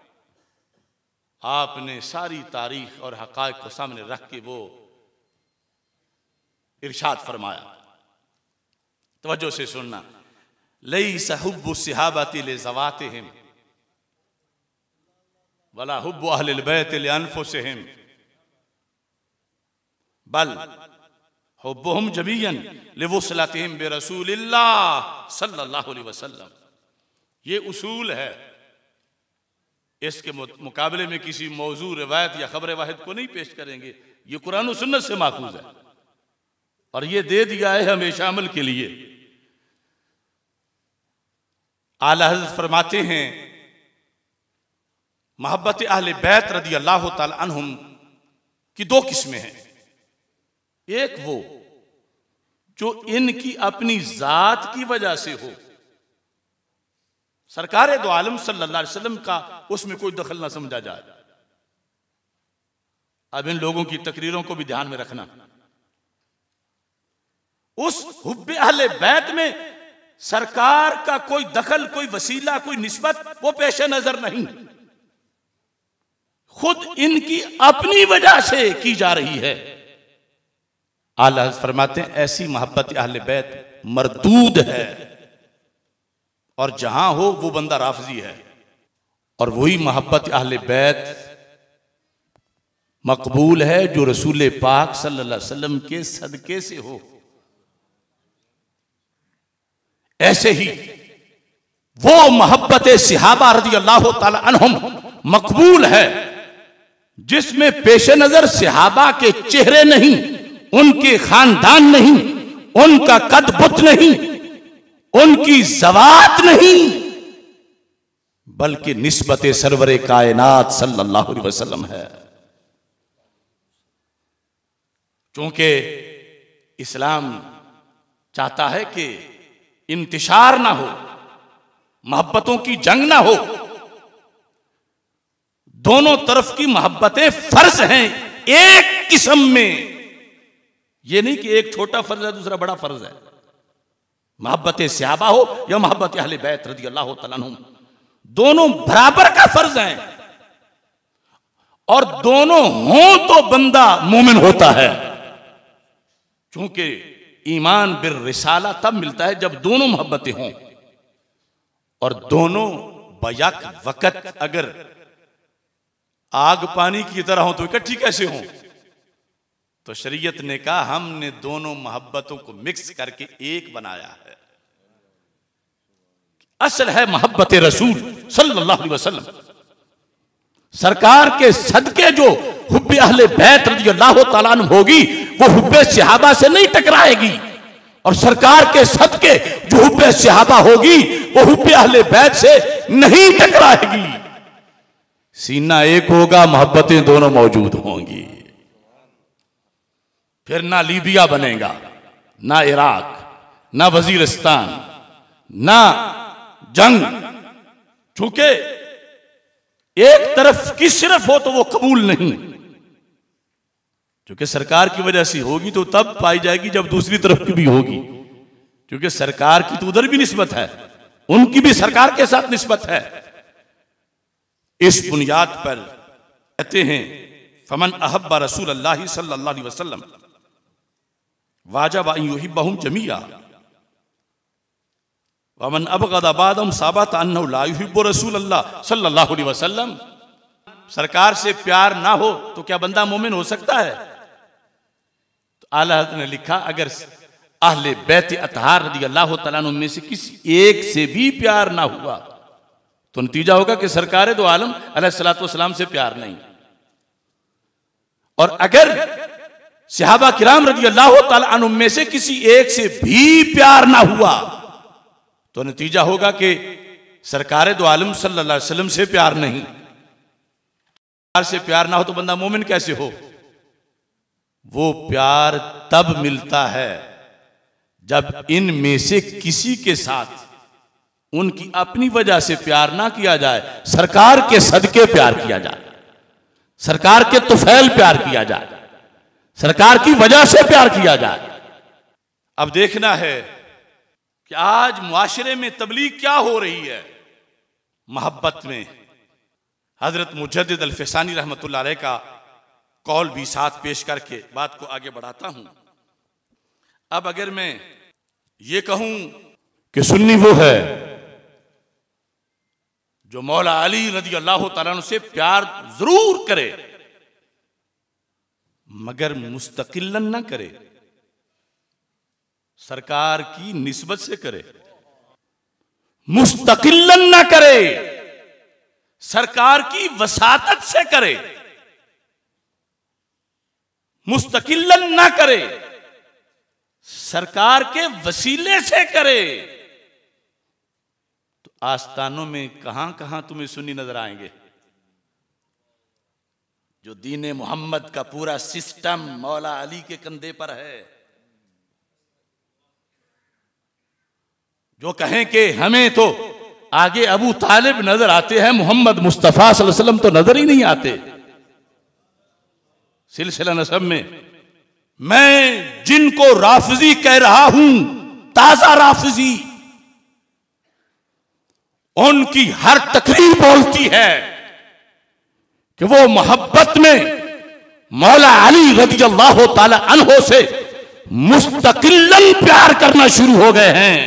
आपने सारी तारीख और हकायक को सामने रख के वो इरशाद फरमाया। तवज्जो से सुनना। लैसा हुब्बु सिहाबती लिज़वातिहिम वला हुब्बु अहलिल बैत लिअनफुसिहिम बल हुब्बुहुम जमीअन लिवुसलतिहिम बिरसूलिल्लाह सल्लल्लाहु अलैहि वसल्लम। ये उसूल है। इसके मुकाबले में किसी मौजू रिवायत या खबर वाहिद को नहीं पेश करेंगे। ये कुरान और सुन्नत से माखूज है और ये दे दिया है हमेशा अमल के लिए। आला हज़रत फरमाते हैं मोहब्बत अहले बैत रदी अल्लाह ताला अन्हुम की दो किस्में हैं। एक वो जो इनकी अपनी जात की वजह से हो, सरकार दो आलम सल्लल्लाहु अलैहि वसल्लम का उसमें कोई दखल ना समझा जाए। अब इन लोगों की तकरीरों को भी ध्यान में रखना। उस हुब्बे अहले बैत में सरकार का कोई दखल, कोई वसीला, कोई निस्बत वो पेश नजर नहीं, खुद इनकी अपनी वजह से की जा रही है। आला हज़रत फरमाते हैं ऐसी मोहब्बत अहले बैत मरदूद है और जहां हो वो बंदा राफजी है, और वही मोहब्बत अहले बैत मकबूल है जो रसूल पाक सल्लल्लाहु अलैहि वसल्लम के सदके से हो। ऐसे ही वो मोहब्बत सिहाबा रज़ी अल्लाह ताला अन्हुम मकबूल है जिसमें पेश नजर सिहाबा के चेहरे नहीं, उनके खानदान नहीं, उनका कद बुत नहीं, उनकी ज़वात नहीं, बल्कि निस्बत सरवरे कायनात सल्लल्लाहु अलैहि वसल्लम है। क्योंकि इस्लाम चाहता है कि इंतिशार ना हो, मोहब्बतों की जंग ना हो, दोनों तरफ की मोहब्बतें फर्ज हैं एक किस्म में। यह नहीं कि एक छोटा फर्ज है दूसरा बड़ा फर्ज है। मोहब्बत सहाबा हो या मोहब्बत अहले बैत रज़ी अल्लाह तआला अन्हुम, दोनों बराबर का फर्ज है, और दोनों हों तो बंदा मोमिन होता है। क्योंकि ईमान बिर रिसाला तब मिलता है जब दोनों मोहब्बतें हों, और दोनों बयक वक़्त अगर आग पानी की तरह हो तो इकट्ठी कैसे हों? तो शरीयत ने कहा हमने दोनों मोहब्बतों को मिक्स करके एक बनाया है। असल है मोहब्बत रसूल सल्लल्लाहु अलैहि वसल्लम। सरकार के सदके जो हुब्बे अहले बैत रज़ी अल्लाह तआला अन्हु होगी वो हुब्बे सहाबा से नहीं टकराएगी, और सरकार के सदके जो हुब्बे सहाबा होगी वो हुब्बे अहले बैत से नहीं टकराएगी। सीना एक होगा, मोहब्बतें दोनों मौजूद होंगी। फिर ना लीबिया बनेगा, ना इराक, ना वजीरिस्तान, ना जंग। चूंकि एक तरफ की सिर्फ हो तो वो कबूल नहीं, क्योंकि सरकार की वजह से होगी तो तब पाई जाएगी जब दूसरी तरफ की भी होगी। क्योंकि सरकार की तो उधर भी निस्बत है, उनकी भी सरकार के साथ निस्बत है। इस बुनियाद पर कहते हैं फमन अहब्बा रसूल अल्लाह सल्लल्लाहु अलैहि वसल्लम वाजब अन युहिब्बहुम जमीआ वमन अबगदा बादहुम साबत अन्नहु ला युहिब्बु रसूल अल्लाह सल्लल्लाहु अलैहि वसल्लम। सरकार से प्यार ना हो तो क्या बंदा मोमिन हो सकता है? तो आला हज़रत ने लिखा अगर अहले बैत अतहार रज़ी अल्लाह तआला अन्हुम में से किसी एक से भी प्यार ना हुआ तो नतीजा होगा कि सरकार दो आलम अलैहिस्सलातु वस्सलाम से प्यार नहीं। और अगर सहाबा किराम रज़ी अल्लाह तआला अन्हुम में से किसी एक से भी प्यार ना हुआ तो नतीजा होगा कि सरकार दो आलम सल्लल्लाहु अलैहि वसल्लम से प्यार नहीं। प्यार से प्यार ना हो तो बंदा मोमिन कैसे हो? वो प्यार तब मिलता है जब इन में से किसी के साथ उनकी अपनी वजह से प्यार ना किया जाए, सरकार के सदके प्यार किया जाए, सरकार के तुफैल प्यार किया जाए, सरकार की वजह से प्यार किया जाए। अब देखना है कि आज मुआशरे में तबलीग क्या हो रही है। मोहब्बत में हजरत मुजद्दिद अल-फ़सानी रहमतुल्लाह अलैह का कौल भी साथ पेश करके बात को आगे बढ़ाता हूं। अब अगर मैं ये कहूं कि सुन्नी वो है जो मौला अली रज़ी अल्लाह तआला अन्हु से प्यार जरूर करे मगर मुस्तकिलन ना करे, सरकार की निस्बत से करे। मुस्तकिलन ना करे, सरकार की वसातत से करे। मुस्तकिलन ना करे, सरकार के वसीले से करे। तो आस्तानों में कहां कहां तुम्हें सुन्नी नजर आएंगे। जो दीन मोहम्मद का पूरा सिस्टम मौला अली के कंधे पर है, जो कहें कि हमें तो आगे अबू तालिब नजर आते हैं, मोहम्मद मुस्तफा सल्लल्लाहु अलैहि वसल्लम तो नजर ही नहीं आते। सिलसिला नसब में मैं जिनको राफिजी कह रहा हूं, ताजा राफिजी, उनकी हर तकरीर बोलती है कि वो मोहब्बत में मौला अली रज़ी अल्लाह तआला अन्हो से मुस्तकिलन प्यार करना शुरू हो गए हैं।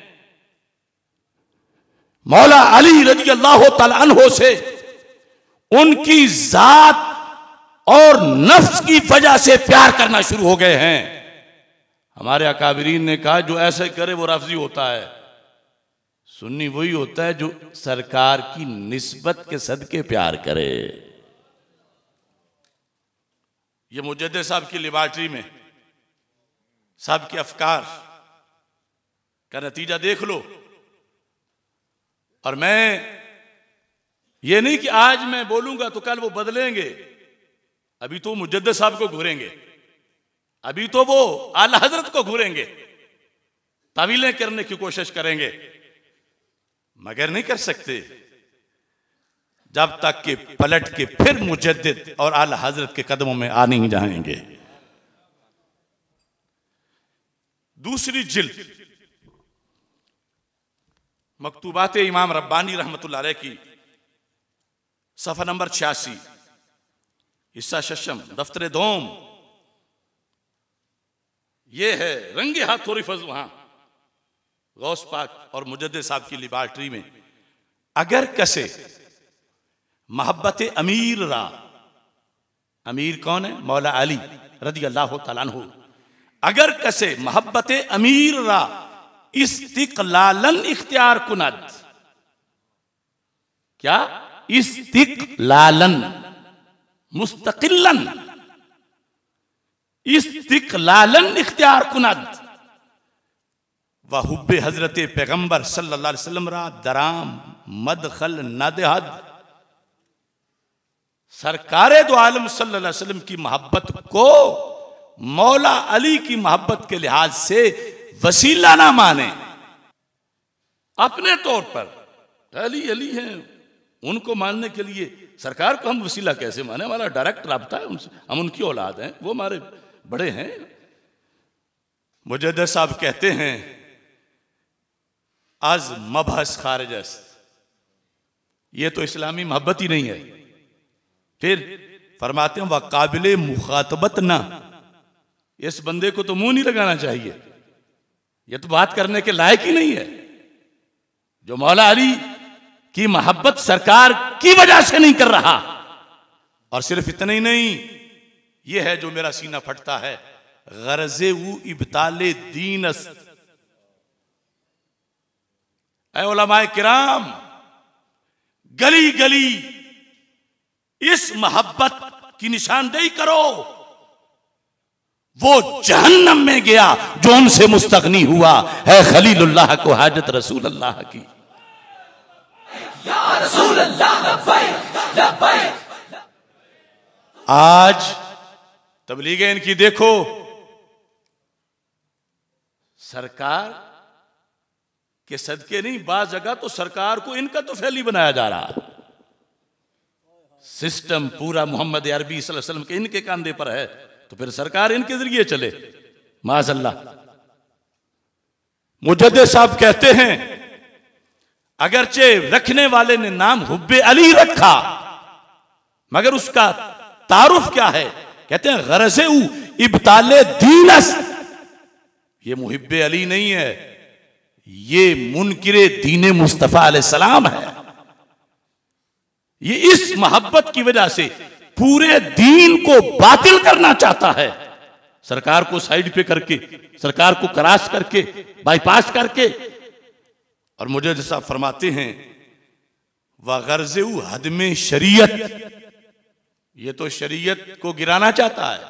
मौला अली रज़ी अल्लाह तआला अन्हो से उनकी जात और नफ्स की वजह से प्यार करना शुरू हो गए हैं। हमारे अकाबरीन ने कहा जो ऐसे करे वो राफजी होता है। सुन्नी वही होता है जो सरकार की निस्बत के सदके प्यार करे। ये मुजद्दिद साहब की लेबॉर्ट्री में साहब के अफकार का नतीजा देख लो। और मैं ये नहीं कि आज मैं बोलूंगा तो कल वो बदलेंगे। अभी तो मुजद्दिद साहब को घूरेंगे, अभी तो वो आला हजरत को घूरेंगे, तावीलें करने की कोशिश करेंगे, मगर नहीं कर सकते जब तक कि पलट के फिर मुजद्दिद और आला हजरत के कदमों में आ नहीं जाएंगे। दूसरी जिल्द मकतूबात इमाम रब्बानी रहमतुल्लाह अलैह की सफा नंबर छियासी, हिस्सा शशम, दफ्तर दोम, ये है रंगे हाथ थोड़ी फज वहां गौस पाक और मुजद्दिद साहब की लेबॉर्ट्री में। अगर कसे मोहब्बत अमीर रा, अमीर कौन है? मौला अली रज़ी अल्लाह तआला अन्हु। अगर कसे मोहब्बत अमीर रा इस्तिकलालन इख्तियार कुनद, क्या? इस्तिकलालन, मुस्तकिलन, इस्तिकलालन इख्तियार कुनद व हुब्बे हजरत पैगंबर सल्लल्लाहु अलैहि वसल्लम रा दराम मदखल नदहद। सरकारे दो आलम सल्लल्लाहु अलैहि वसल्लम की मोहब्बत को मौला अली की मोहब्बत के लिहाज से वसीला ना माने। अपने तौर पर अली अली हैं, उनको मानने के लिए सरकार को हम वसीला कैसे माने? हमारा डायरेक्ट राब्ता है उनसे, हम उनकी औलाद हैं, वो हमारे बड़े हैं। मुजद्दिद साहब कहते हैं आज मबहस खारिजस, ये तो इस्लामी मोहब्बत ही नहीं है। फिर फरमाते हैं वह काबिले मुखातबत ना, इस बंदे को तो मुंह नहीं लगाना चाहिए, ये तो बात करने के लायक ही नहीं है। जो मौला अली की मोहब्बत सरकार की वजह से नहीं कर रहा। और सिर्फ इतना ही नहीं, यह है जो मेरा सीना फटता है, गरजे वो इब्ताले दीनस। ऐ उलमाए किराम, गली गली इस मोहब्बत की निशानदेही करो। वो जहन्नम में गया जो उनसे मुस्तगनी हुआ है खलीलुल्लाह को हाजत रसूल अल्लाह की। या रसूल अल्लाह लब्बैक लब्बैक। आज तबलीग इनकी देखो, सरकार के सदके नहीं, बाज जगह तो सरकार को इनका तो फैली बनाया जा रहा है। सिस्टम पूरा मोहम्मद अरबी सल्लल्लाहु अलैहि वसल्लम के इनके कंधे पर है, तो फिर सरकार इनके जरिए चले। माज़अल्लाह। मुजद्दिद साहब कहते हैं अगरचे रखने वाले ने नाम हुब्बे अली रखा, मगर उसका तारुफ क्या है? कहते हैं गरज़े उ इब्ताले दीनस। ये मुहिब्बे अली नहीं है, ये मुनकिरे दीने मुस्तफा अलैहिस्सलाम है। ये इस मोहब्बत की वजह से पूरे दीन को बातिल करना चाहता है, सरकार को साइड पे करके, सरकार को क्रॉस करके, बाईपास करके। और मुझे जैसा फरमाते हैं व गर्ज़े हद में शरीयत, ये तो शरीयत को गिराना चाहता है।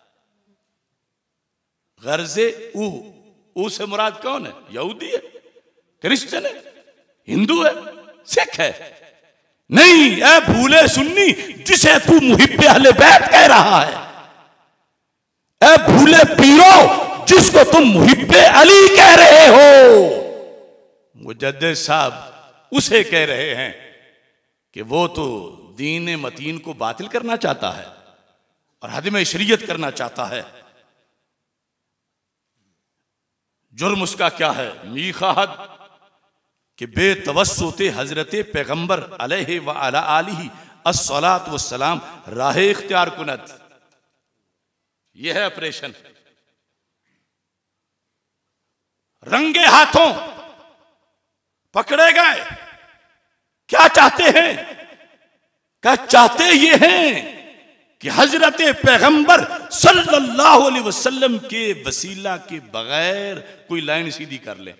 गर्ज़े उ, उ से मुराद कौन है? यहूदी है, क्रिश्चियन है, हिंदू है, सिख है? नहीं, ऐ भूले सुन्नी जिसे तू मुहिब्बे अहले बैत कह रहा है, ऐ भूले पीरो जिसको तुम मुहिब्बे अली कह रहे हो। मुजद्दिद साहब उसे कह रहे हैं कि वो तो दीन मतीन को बातिल करना चाहता है और हद में शरीयत करना चाहता है। जुर्म उसका क्या है? मीखाहद कि बेतवस्सुते हजरत पैगंबर अलैहि व अला आलिही अस्सलात वस्सलाम राह इख्तियार कुनत। यह है ऑपरेशन। रंगे हाथों पकड़े गए। क्या चाहते हैं? क्या चाहते ये हैं कि हजरत पैगंबर सल्लल्लाहु अलैहि वसल्लम के वसीला के बगैर कोई लाइन सीधी कर ले।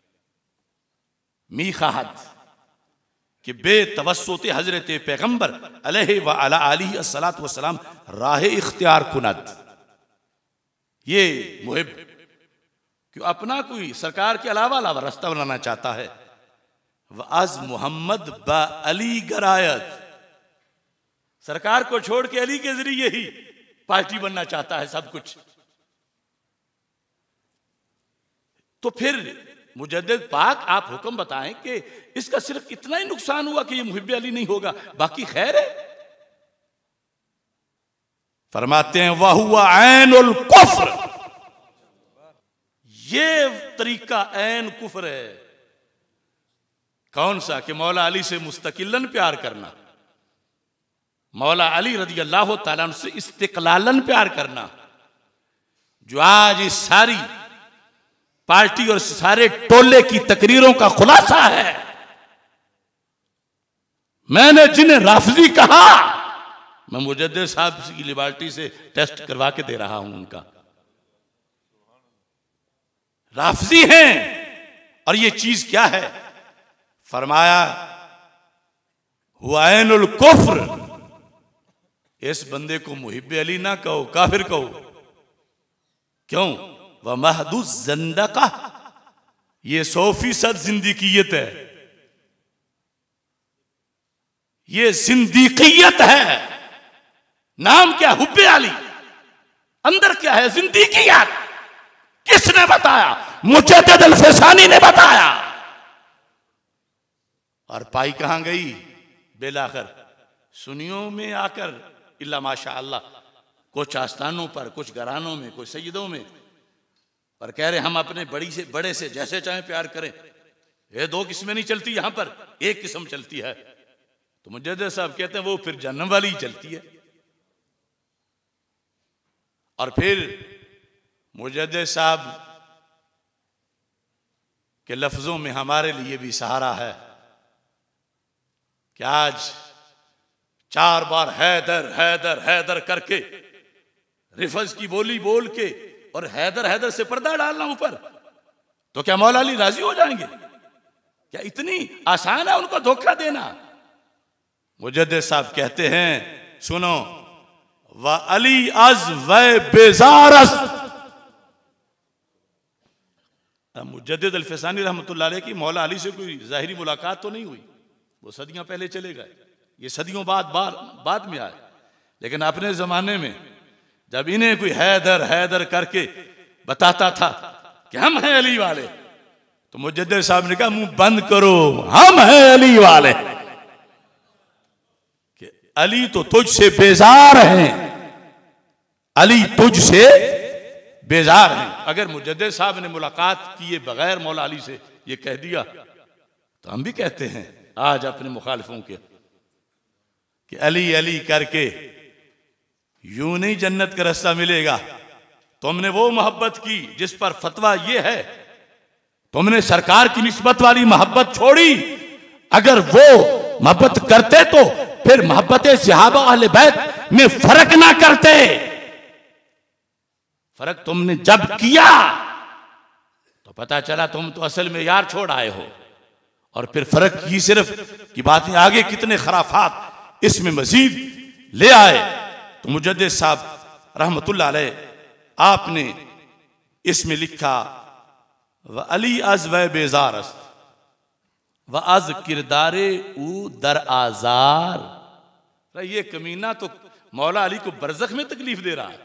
मीखाहद कि बेतवस्सुते हजरत पैगंबर अलैहि व अला आलिही अस्सलातु वस्सलाम राह इख्तियार कुनत। ये मुहिब क्यों अपना कोई सरकार के अलावा अलावा रास्ता बनाना चाहता है। व आज मोहम्मद बा अली गरायत, सरकार को छोड़ के अली के जरिए ही पार्टी बनना चाहता है सब कुछ। तो फिर मुजद्दिद पाक आप हुक्म बताएं कि इसका सिर्फ इतना ही नुकसान हुआ कि ये मुहिब्बे अली नहीं होगा, बाकी खैर है। फरमाते हैं वह हुआ ऐनुल कुफ्र, ये तरीका ऐन कुफ्र है। कौन सा? कि मौला अली से मुस्तकिलन प्यार करना, मौला अली रज़ी अल्लाह तआला अन्हु से इस्तिक़लालन प्यार करना, जो आज इस सारी पार्टी और सारे टोले की तकरीरों का खुलासा है। मैंने जिन्हें राफजी कहा, मैं मुजद्दिद साहब की लिबर्टी से टेस्ट करवा के दे रहा हूं, उनका राफजी हैं। और ये चीज क्या है? फरमाया हुआइनुल कुफ्र, इस बंदे को मुहिब्बे अली ना कहो, काफिर कहो। क्यों? वह महदूद ज़ंदक़ा, ये सौ फीसद जिंदगियत है, ये जिंदगियत है। नाम क्या? हुब्बे अली, अंदर क्या है? जिंदगियत। किसने बताया? मुजद्दिद अल-फ़सानी ने बताया। और पाई कहां गई? बेलाखिर सुन्नियों में आकर, इल्ला माशा अल्लाह, कुछ आस्थानों पर, कुछ घरानों में, कुछ सैयदों में, पर कह रहे हम अपने बड़ी से बड़े से जैसे चाहे प्यार करें। ये दो किस्में नहीं चलती, यहां पर एक किस्म चलती है। तो मुजद्दिद साहब कहते हैं वो फिर जहन्नम वाली ही चलती है। और फिर मुजद्दिद साहब के लफ्जों में हमारे लिए भी सहारा है कि आज चार बार हैदर हैदर हैदर करके, रिफज की बोली बोल के और हैदर हैदर से पर्दा डालना ऊपर, तो क्या मौला अली राजी हो जाएंगे? क्या इतनी आसान है उनको धोखा देना? मुजद्दिद साहब कहते हैं, सुनो, व अली अज व बेजारस। मुजद्दिद अल-फ़सानी रहमतुल्लाह अलैह की मौला अली से कोई ज़ाहिरी मुलाकात तो नहीं हुई, वो सदियां पहले चले गए, ये सदियों बाद बाद बाद में आए। लेकिन अपने जमाने में जब इन्हें कोई हैदर हैदर करके बताता था कि हम हैं अली वाले, तो मुजद्दिद साहब ने कहा मुंह बंद करो, हम हैं अली वाले, कि अली तो तुझसे बेजार हैं, अली तुझसे बेजार हैं। अगर मुजद्दिद साहब ने मुलाकात किए बगैर मौला अली से ये कह दिया, तो हम भी कहते हैं आज अपने मुखालिफों के कि अली अली करके यूं नहीं जन्नत का रास्ता मिलेगा। तुमने वो मोहब्बत की जिस पर फतवा ये है, तुमने सरकार की निस्बत वाली मोहब्बत छोड़ी। अगर वो मोहब्बत करते तो फिर मोहब्बत सहाबा अहले बैत में फर्क ना करते। फर्क तुमने जब किया तो पता चला तुम तो असल में यार छोड़ आए हो, और फिर फर्क की सिर्फ की बातें आगे कितने खराफात इसमें मजीद ले आए। तो मुजद्दिद साहब रहमतुल्लाह अलैह आपने इसमें लिखा, व अली अज व बेजारस व अज किरदारे ऊ दर आजार। ये कमीना तो मौला अली को बरज़ख में तकलीफ दे रहा है।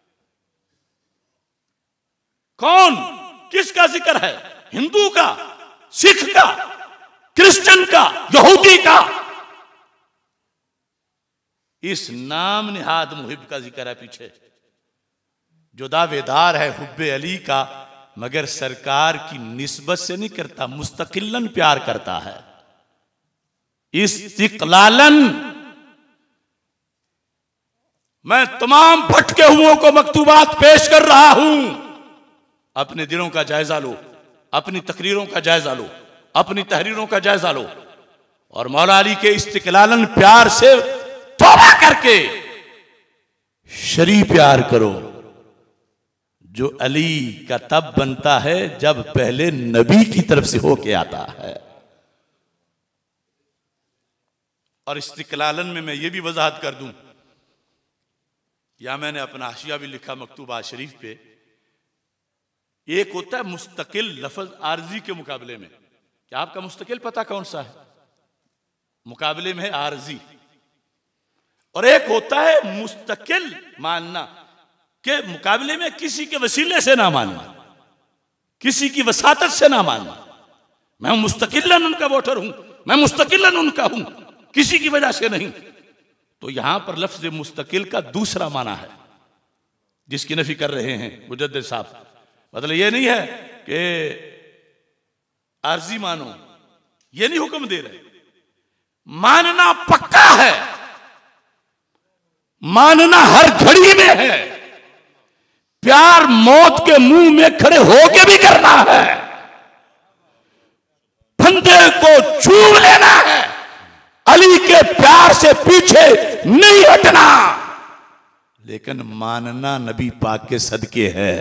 कौन, किसका जिक्र है? हिंदू का, सिख का, क्रिश्चियन का, यहूदी का? इस नाम निहाद मुहिब का जिक्र है पीछे, जो दावेदार है हुब्बे अली का, मगर सरकार की निस्बत से नहीं करता, मुस्तकिलन प्यार करता है, इस्तिकलालन। मैं तमाम भटके हुओं को मकतूबात पेश कर रहा हूं, अपने दिलों का जायजा लो, अपनी तकरीरों का जायजा लो, अपनी तहरीरों का जायजा लो, और मौला अली के इस्तिकलालन प्यार से तौबा करके शरीफ प्यार करो, जो अली का तब बनता है जब पहले नबी की तरफ से होके आता है। और इस्तिकलालन में मैं ये भी वजाहत कर दूं, या मैंने अपना हाशिया भी लिखा मकतूबा शरीफ पे, एक होता है मुस्तकिल लफ्ज आरजी के मुकाबले में। क्या आपका मुस्तकिल पता कौन सा है? मुकाबले में है आरजी। और एक होता है मुस्तकिल मानना के मुकाबले में किसी के वसीले से ना मानना, किसी की वसातत से ना मानना। मैं मुस्तकिलन उनका वोटर हूं, मैं मुस्तकिलन उनका हूं, किसी की वजह से नहीं। तो यहां पर लफ्ज मुस्तकिल का दूसरा माना है जिसकी नफी कर रहे हैं मुजद्दिद साहब। मतलब ये नहीं है कि आरजी मानो, ये नहीं हुक्म दे रहे, मानना पक्का है, मानना हर घड़ी में है, प्यार मौत के मुंह में खड़े होके भी करना है, बंदे को छू लेना है, अली के प्यार से पीछे नहीं हटना, लेकिन मानना नबी पाक के सदके है।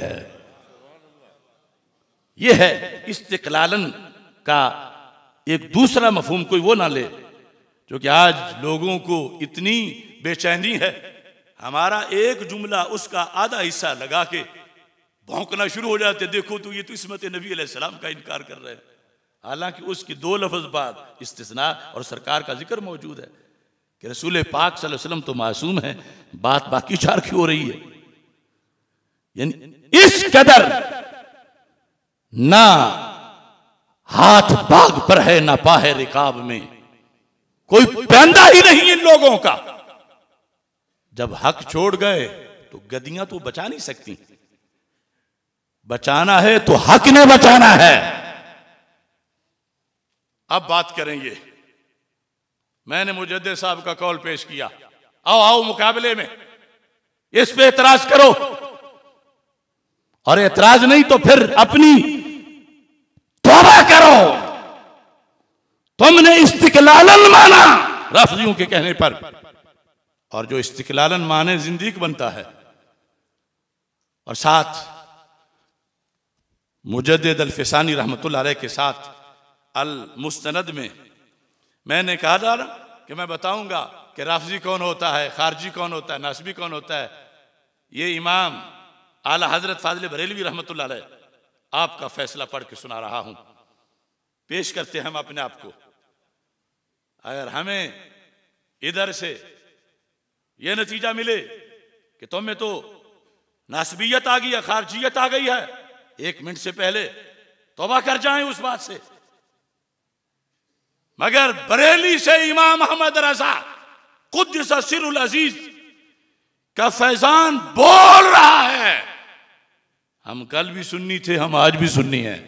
यह है इस्तिकलालन का एक दूसरा मफहूम। कोई वो ना ले जो कि आज लोगों को इतनी बेचैनी है, हमारा एक जुमला उसका आधा हिस्सा लगा के भौंकना शुरू हो जाते, देखो तो ये तो इस्मत नबी अलैहिस्सलाम का इनकार कर रहे हैं, हालांकि उसकी दो लफ्ज बाद इस्तिस्ना और सरकार का जिक्र मौजूद है कि रसूल पाक सल्लल्लाहु अलैहि वसल्लम तो मासूम है, बात बाकी चार की हो रही है। यानी इस कदर ना हाथ बाग पर है ना पाहे रिकाब में, कोई पैंदा ही नहीं इन लोगों का। जब हक छोड़ गए तो गदियां तो बचा नहीं सकती, बचाना है तो हक ने बचाना है। अब बात करेंगे, मैंने मुजद्दिद साहब का कॉल पेश किया, आओ आओ मुकाबले में, इस पे एतराज करो, और एतराज नहीं तो फिर अपनी तौबा करो। तुमने इस्तिकलालन माना राफिजियों के कहने पर, और जो इस्तिकलालन माने जिंदगी बनता है। और साथ मुजद्दिद अल-फ़सानी रहमतुल्लाह अलैह के साथ अल मुस्तनद में मैंने कहा था कि मैं बताऊंगा कि राफजी कौन होता है, खारजी कौन होता है, नासबी कौन होता है। ये इमाम आला हजरत फाजिल बरेलवी रहमतुल्लाह अलैह आपका फैसला पढ़ के सुना रहा हूं। पेश करते हैं हम अपने आप को। अगर हमें इधर से यह नतीजा मिले कि तुम में तो नासबियत आ गई है, खारजियत आ गई है, एक मिनट से पहले तौबा कर जाएं उस बात से। मगर बरेली से इमाम अहमद रजा कुद्दस सिरुल अजीज का फैजान बोल रहा है। हम कल भी सुन्नी थे, हम आज भी सुन्नी हैं,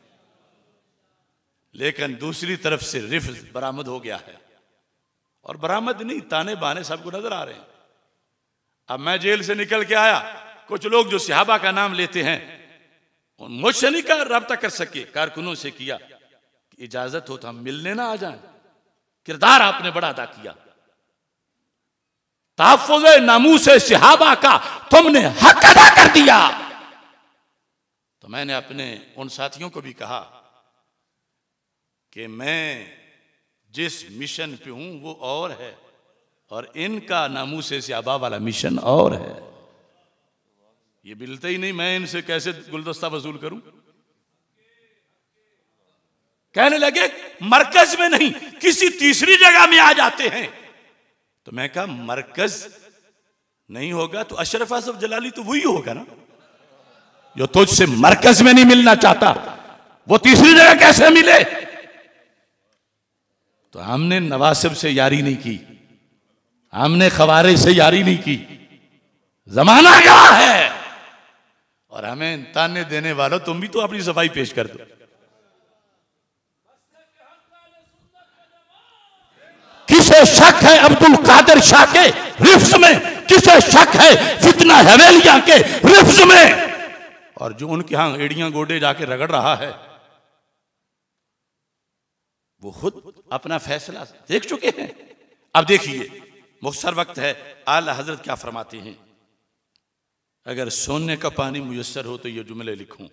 लेकिन दूसरी तरफ से रिफ्ज बरामद हो गया है। और बरामद नहीं, ताने बाने सबको नजर आ रहे हैं। अब मैं जेल से निकल के आया, कुछ लोग जो सहाबा का नाम लेते हैं मुझसे नहीं कर रब्ता कर सके, कारकुनों से किया कि इजाजत हो तो हम मिलने ना आ जाएं। किरदार आपने बड़ा अदा किया, तहफ़्फ़ुज़ नामूस सहाबा का तुमने हक अदा कर दिया। तो मैंने अपने उन साथियों को भी कहा कि मैं जिस मिशन पे हूं वो और है, और इनका नामूस सहाबा वाला मिशन और है। ये मिलते ही नहीं, मैं इनसे कैसे गुलदस्ता वसूल करूं। कहने लगे मरकज में नहीं, किसी तीसरी जगह में आ जाते हैं। तो मैं कहा मरकज नहीं होगा तो अशरफ आसफ जलाली तो वही होगा ना, जो तुझसे मरकज में नहीं मिलना चाहता, वो तीसरी जगह कैसे मिले। तो हमने नवासिब से यारी नहीं की, हमने खवारे से यारी नहीं की। जमाना गया है, और हमें ताने देने वालों तुम भी तो अपनी सफाई पेश कर दो। किसे शक है अब्दुल कादिर शाह के रिफ्ज में, किसे शक है फितना हवेलिया के रिफ्ज में। और जो उनके यहां एड़ियां गोडे जाके रगड़ रहा है वो खुद अपना फैसला देख चुके हैं। अब देखिए, मुख्तसर वक्त है, आला हजरत क्या फरमाते हैं। अगर सोने का पानी मुयस्सर हो तो ये जुमले लिखूं।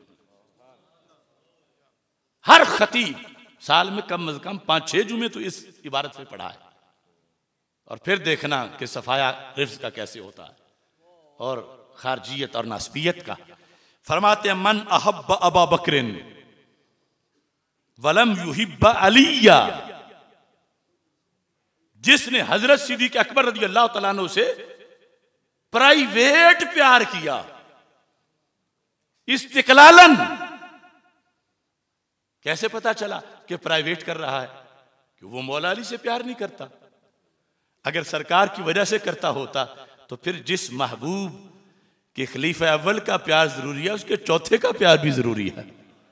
हर खतीब साल में कम अज कम पांच छह जुमे तो इस इबारत में पढ़ा है, और फिर देखना कि सफाया रिफ्ज का कैसे होता है और खारजियत और नासबियत का। फरमाते हैं मन अहब्ब अबा बकरिन वलम युहिब्ब अलिया, जिसने हजरत सिद्दीक़ अकबर रज़ी अल्लाह तआला अन्हु से प्राइवेट प्यार किया, इस्तिकलालन। कैसे पता चला कि प्राइवेट कर रहा है? कि वो मौला अली से प्यार नहीं करता। अगर सरकार की वजह से करता होता तो फिर जिस महबूब के खलीफा अव्वल का प्यार जरूरी है, उसके चौथे का प्यार भी जरूरी है।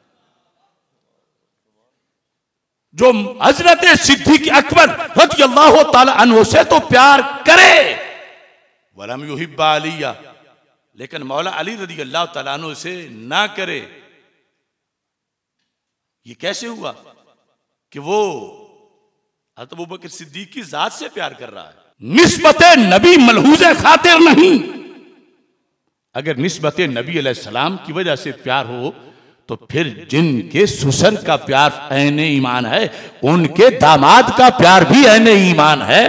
जो हजरत सिद्दीक़ अकबर रज़ियल्लाहु ताला अन्हु से तो प्यार करे, वलम युहिब्ब अलिया, लेकिन मौला अली रज़ियल्लाहु ताला अन्हु से ना करे। ये कैसे हुआ कि वो हज़रत अबू बकर सिद्दीक की जात से प्यार कर रहा है? निस्बते नबी मलहूज़े खातिर नहीं। अगर निस्बते नबी अलैहिस्सलाम की वजह से प्यार हो तो फिर जिनके ससुर का प्यार ऐने ईमान है, उनके दामाद का प्यार भी ऐने ईमान है।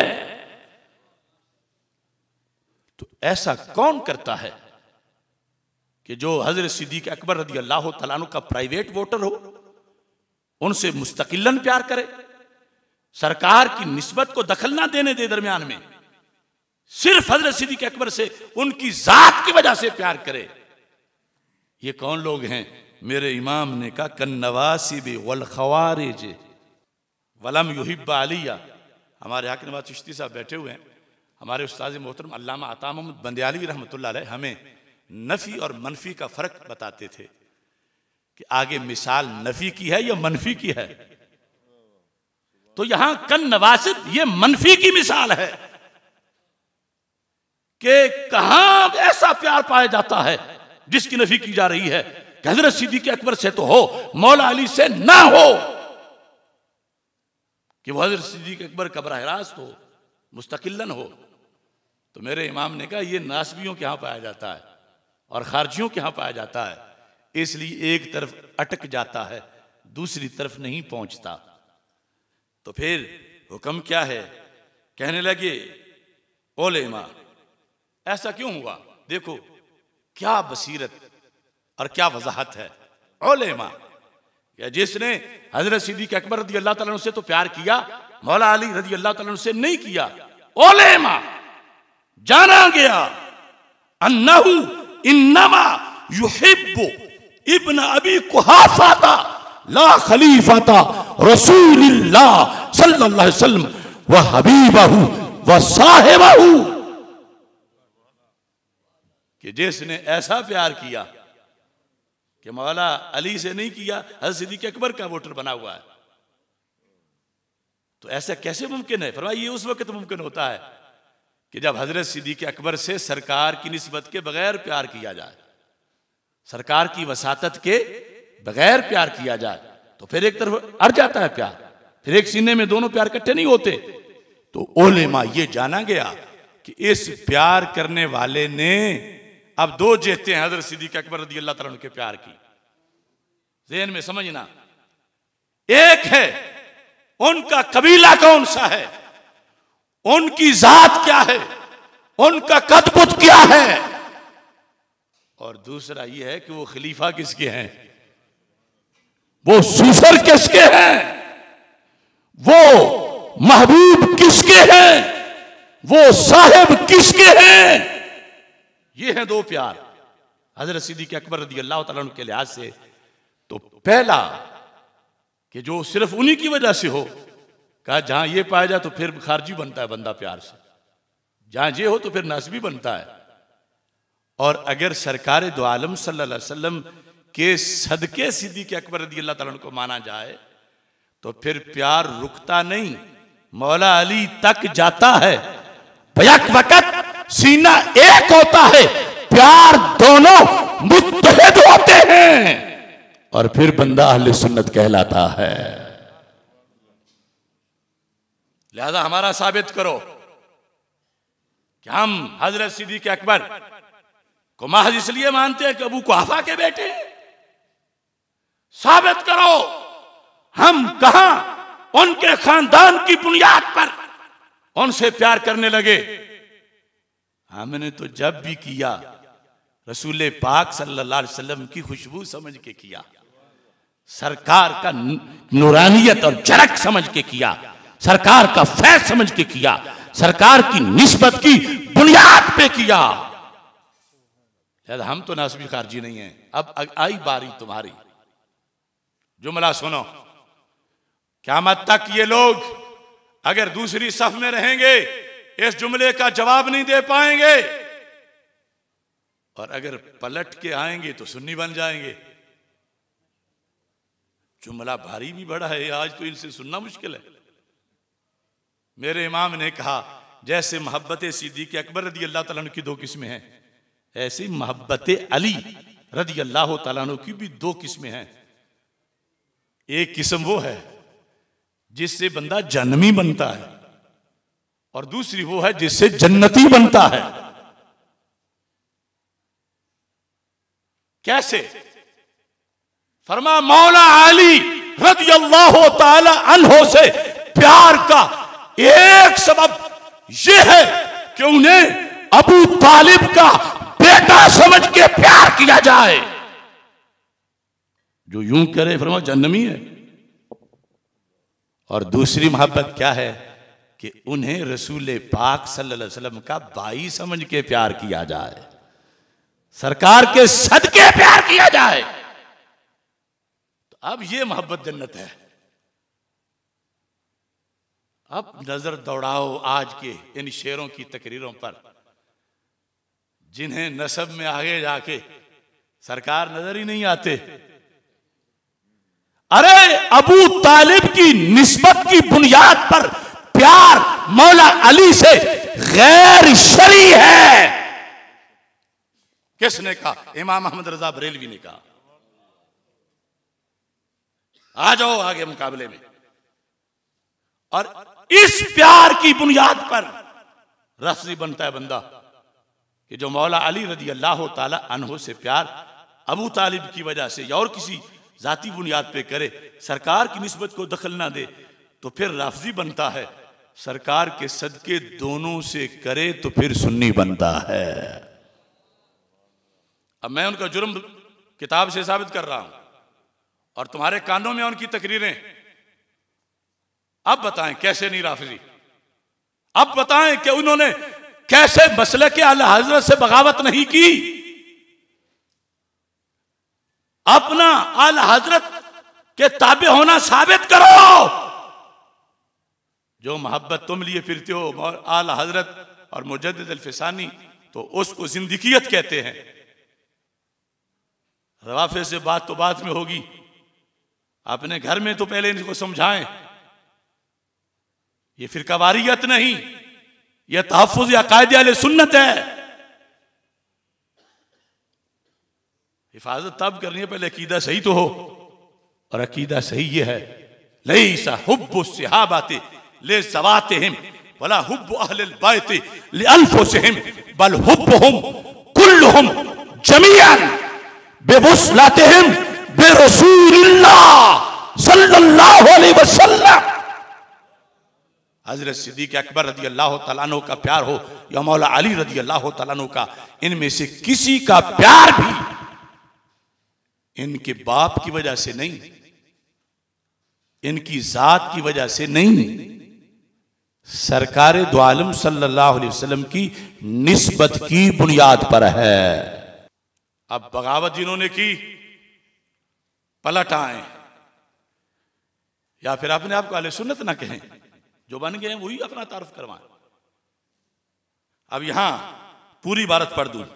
तो ऐसा कौन करता है कि जो हजरत सिद्दीक़ अकबर रज़ियल्लाहु तआला अन्हु का प्राइवेट वोटर हो, उनसे मुस्तकिलन प्यार करे, सरकार की निस्बत को दखल ना देने दे दरमियान में, सिर्फ हजरत सिद्दीक़ अकबर से उनकी जात की वजह से प्यार करे। ये कौन लोग हैं? मेरे इमाम ने कहा कन्नवासिब वल खवारिज वलम युहिब्ब अलिया। हमारे हाकिम नवाज चिश्ती साहब बैठे हुए हैं, हमारे उस्ताद मोहतरम अल्लामा अता मोहम्मद बंदियालवी रहमतुल्लाह अलैह हमें नफी और मनफी का फर्क बताते थे कि आगे मिसाल नफी की है या मनफी की है। तो यहां कन नवासिब ये मनफी की मिसाल है कि कहां ऐसा प्यार पाया जाता है जिसकी नफी की जा रही है। हजरत सिद्दीक़ अकबर से तो हो, मौला अली से ना हो, कि वो हजरत सिद्दीक़ अकबर का बराह रास्त हो, मुस्तकिलन हो। तो मेरे इमाम ने कहा ये नासबियों के यहां पाया जाता है और खारजियों के यहां पाया जाता है, इसलिए एक तरफ अटक जाता है, दूसरी तरफ नहीं पहुंचता। तो फिर हुक्म क्या है कहने लगे ओलेमा, ऐसा क्यों हुआ? देखो क्या बसीरत और क्या वजाहत है। ओलेमा, जिसने हजरत सिद्दीक़ अकबर रज़ी अल्लाह तआला अन्हु से तो प्यार किया, मौला अली रज़ी अल्लाह तआला अन्हु से नहीं किया। ओलेमा, जाना गया अन्नहु इन्नमा युहिब्बु इब्न अबी कुहाफाता ला खलीफाता रसूलिल्लाह सल्लल्लाहु अलैहि वसल्लम व हबीबहु व साहिबहु, कि जिसने ऐसा प्यार किया कि मौला अली से नहीं किया, हज़रत सिद्दीक़ अकबर का वोटर बना हुआ है, तो ऐसा कैसे मुमकिन है? फरमाइए उस वक्त मुमकिन होता है कि जब हजरत सिद्दीक़ अकबर से सरकार की निस्बत के बगैर प्यार किया जाए, सरकार की वसातत के बगैर प्यार किया जाए, तो फिर एक तरफ अड़ जाता है प्यार, फिर एक सीने में दोनों प्यार इकट्ठे नहीं होते। तो ओलेमा ये जाना गया कि इस प्यार करने वाले ने अब दो जेते हैं हजरत सिद्दीक़ अकबर रज़ी अल्लाह तआला अन्हु के प्यार की, ज़हन में समझना। एक है उनका कबीला कौन सा है, उनकी जात क्या है, उनका कदबुत क्या है, और दूसरा यह है कि वो खलीफा किसके हैं, वो सुसर किसके हैं, वो महबूब किसके हैं, वो साहिब किसके हैं। ये हैं दो प्यार हजरत सिद्दीक़ अकबर रज़ी अल्लाह तआला अन्हु के लिहाज से। तो पहला कि जो सिर्फ उन्हीं की वजह से हो, कहा जहां ये पाया जाए तो फिर खारजी बनता है बंदा प्यार से, जहां ये हो तो फिर नस्बी बनता है। और अगर सरकार दो आलम सल्लल्लाहु अलैहि वसल्लम के सदके सिद्दीक़ अकबर रज़ी अल्लाह तआला अन्हु को माना जाए तो फिर प्यार रुकता नहीं, मौला अली तक जाता है। बैक वक़्त सीना एक होता है, प्यार दोनों मुत्तहिद होते हैं, और फिर बंदा अहले सुन्नत कहलाता है। लिहाजा हमारा साबित करो कि हम हजरत सिद्दीक़ अकबर को महज इसलिए मानते हैं कि अबू कुहाफा के बेटे। साबित करो हम कहां उनके खानदान की बुनियाद पर उनसे प्यार करने लगे। हमने तो जब भी किया रसूल पाक सल्लल्लाहु अलैहि वसल्लम की खुशबू समझ के किया, सरकार का नूरानियत और झलक समझ के किया, सरकार का फैज समझ के किया, सरकार की निस्बत की बुनियाद पे किया। हम तो नासबी खारजी नहीं है। अब आई बारी तुम्हारी, जुमला सुनो। क़यामत तक ये लोग अगर दूसरी सफ में रहेंगे इस जुमले का जवाब नहीं दे पाएंगे, और अगर पलट के आएंगे तो सुन्नी बन जाएंगे। जुमला भारी भी बड़ा है, आज तो इनसे सुनना मुश्किल है। मेरे इमाम ने कहा जैसे मोहब्बत सिद्दीक़ अकबर रज़ी अल्लाह तआला अन्हु की दो किस्में हैं, ऐसी मोहब्बत अली रज़ी अल्लाह तआला अन्हु की भी दो किस्में हैं। एक किस्म वो है जिससे बंदा जन्नमी बनता है, और दूसरी वो है जिससे जन्नती बनता है। कैसे? फरमा मौला अली रज़ी अल्लाह तआला अन्हु से प्यार का एक सबब यह है कि उन्हें अबू तालिब का बेटा समझ के प्यार किया जाए। जो यूं करे फरमा जन्नमी है। और दूसरी मोहब्बत क्या है कि उन्हें रसूल पाक सल्लल्लाहु अलैहि वसल्लम का भाई समझ के प्यार किया जाए, सरकार के सदके प्यार किया जाए। तो अब ये मोहब्बत जन्नत है। अब नजर दौड़ाओ आज के इन शेरों की तकरीरों पर, जिन्हें नसब में आगे जाके सरकार नजर ही नहीं आते। अरे अबू तालिब की निस्बत की बुनियाद पर प्यार मौला अली से गैर शरई है। किसने कहा? इमाम अहमद रजा बरेलवी ने कहा। आ जाओ आगे मुकाबले में। और इस प्यार की बुनियाद पर रफ्जी बनता है बंदा कि जो मौला अली रज़ी अल्लाह ताला अन्हु से प्यार अबू तालिब की वजह से या और किसी जाती बुनियाद पे करे, सरकार की निस्बत को दखल ना दे, तो फिर रफ्जी बनता है। सरकार के सदके दोनों से करे तो फिर सुन्नी बनता है। अब मैं उनका जुर्म किताब से साबित कर रहा हूं और तुम्हारे कानों में उनकी तकरीरें। अब बताएं कैसे नहीं राफिजी, अब बताएं कि उन्होंने कैसे मसले के आला हजरत से बगावत नहीं की। अपना आला हजरत के ताबे होना साबित करो। जो मोहब्बत तुम लिए फिरते हो आला हजरत और मुजद्दिद अल-फिसानी, तो उसको जिंदगियत कहते हैं। रवाफे से बात तो बाद में होगी, अपने घर में तो पहले इनको समझाएं। ये फिरकावारियत नहीं, यह तहफ़्फ़ुज़ अक़ाइद अहले सुन्नत है। हिफाजत तब करनी है पहले अकीदा सही तो हो, और अकीदा सही ये है लैसा हुब्बु सहाबाति ले ज़वातिहिम वला हुब्बु अहलिल बैति ले अनफुसिहिम बल हुब्बुहुम कुल्लुहुम जमीअन बिवुस्लतिहिम बिरसूलिल्लाह सल्लल्लाहु अलैहि वसल्लम। हजरत सिद्दीक़ अकबर रज़ी अल्लाह तआला अन्हु का प्यार हो या मौला अली रज़ी अल्लाह तआला अन्हु का, इनमें से किसी का प्यार भी इनके बाप की वजह से नहीं, इनकी जात की वजह से नहीं, सरकार दो आलम सल्लल्लाहु अलैहि वसल्लम की निस्बत की बुनियाद पर है। अब बगावत जिन्होंने की पलट आए, या फिर अपने आप को अहले सुन्नत ना कहें, जो बन गए वही अपना तारुफ करवाएं। अब यहां पूरी इबारत पढ़ दूं।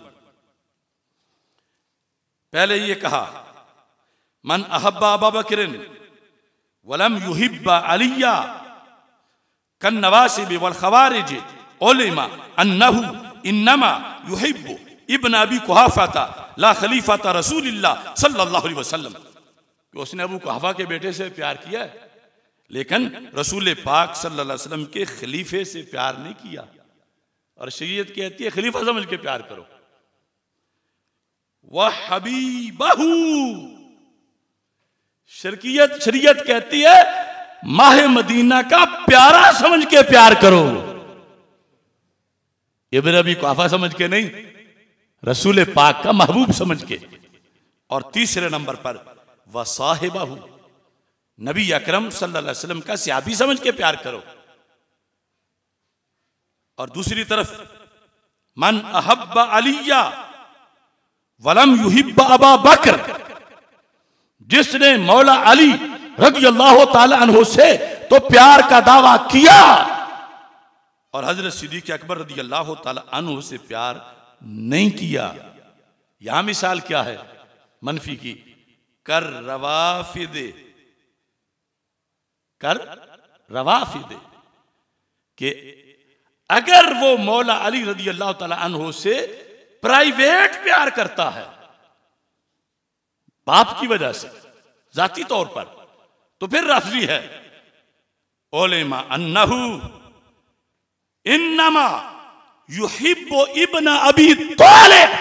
पहले ये कहा मन अहब्बा अबा बकरिन वलम युहिब्बा अलिया कन नवासिब वल खवारिज उलमा अन्नहु इन्नमा युहिब्बु इब्न अबी कुहाफा ला खलीफता रसूलिल्लाह सल्लल्लाहु अलैहि वसल्लम। कि उसने अबू कुहाफा के बेटे से प्यार किया है, लेकिन रसूल पाक सल्लल्लाहु अलैहि वसल्लम के खलीफे से प्यार नहीं किया। और शरीयत कहती है खलीफा समझ के प्यार करो। वह हबीबहू, शरीयत शरीयत कहती है माह मदीना का प्यारा समझ के प्यार करो। इब्न अबी कुहाफा समझ के नहीं, रसूल पाक का महबूब समझ के। और तीसरे नंबर पर वह साहिबहू, नबी अकरम सल्लल्लाहु अलैहि वसल्लम का सहाबी समझ के प्यार करो। और दूसरी तरफ मन अहब्बा अलिया वलम युहिब्बा अबा बकर, जिसने मौला अली रज़ी अल्लाह ताला अन्हु से तो प्यार का दावा किया और हजरत सिद्दीक़ अकबर रज़ी अल्लाह ताला अन्हु से प्यार नहीं किया। यहां मिसाल क्या है मनफी की? कर रवाफिदे, कर रवाफिदे कि अगर वो मौला अली रज़ी अल्लाह ताला अन्हु से प्राइवेट प्यार करता है बाप की वजह से, जाती तौर पर, तो फिर राफजी है। उलमा अन्नहु इन्नमा युहिब्बु इब्न अबी तालिब।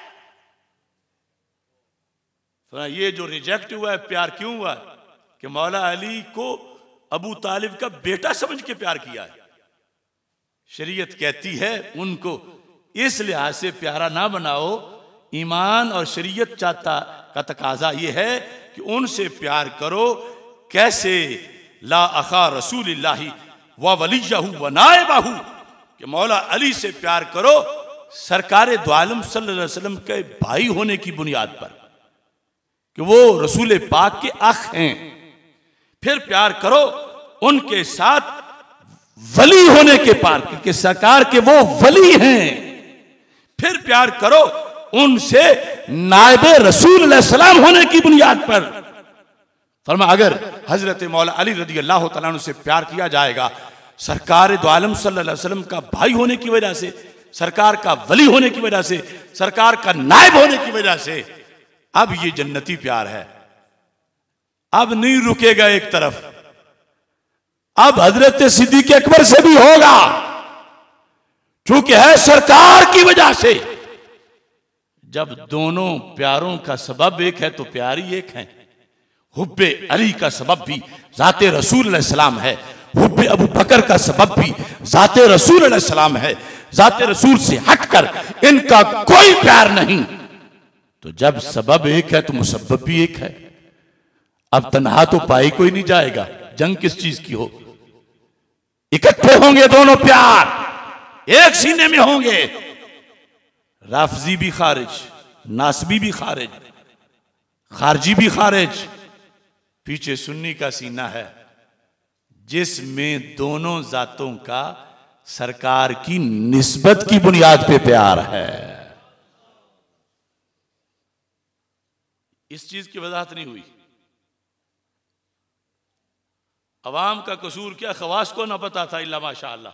तो ये जो रिजेक्ट हुआ है प्यार क्यों हुआ है? कि मौला अली को अबू तालिब का बेटा समझ के प्यार किया है। शरीयत कहती है उनको इस लिहाज से प्यारा ना बनाओ। ईमान और शरीयत चाहता का तकाजा यह है कि उनसे प्यार करो कैसे? ला अखा रसूलिल्लाहि व वलियहु व नाइबहु, कि मौला अली से प्यार करो सरकार दो आलम सल्लल्लाहु अलैहि वसल्लम के भाई होने की बुनियाद पर, कि वो रसूल पाक के अख हैं। फिर प्यार करो उनके साथ वली होने के पार, क्योंकि सरकार के वो वली हैं। फिर प्यार करो उनसे नायबे रसूल सलाम होने की बुनियाद पर। फरमा अगर हजरत मौला अली रज़ी अल्लाह तआला अन्हु से प्यार किया जाएगा सरकार दो आलम सल्लल्लाहु अलैहि वसल्लम का भाई होने की वजह से, सरकार का वली होने की वजह से, सरकार का नायब होने की वजह से, अब ये जन्नती प्यार है। अब नहीं रुकेगा एक तरफ, अब हजरत सिद्दीक़ अकबर से भी होगा, चूंकि है सरकार की वजह से। जब दोनों प्यारों का सबब एक है तो प्यार ही एक है। हुब्बे अली का सबब भी जाते रसूल सलाम है, हुब्बे अबू बकर का सबब भी जाते रसूल अलैहिस्सलाम है। जाते रसूल से हटकर इनका कोई प्यार नहीं। तो जब सबब एक है तो मुसब्बब भी एक है। अब तन्हा तो पाई कोई नहीं जाएगा, जंग किस चीज की हो। इकट्ठे होंगे दोनों प्यार, एक सीने में होंगे। राफजी भी खारिज, नासबी भी खारिज, खारजी भी खारिज, पीछे सुन्नी का सीना है जिसमें दोनों जातों का सरकार की निस्बत की बुनियाद पे प्यार है। इस चीज की वजाहत नहीं हुई। अवाम का कसूर क्या, खवास को ना पता था इल्ला माशा अल्लाह।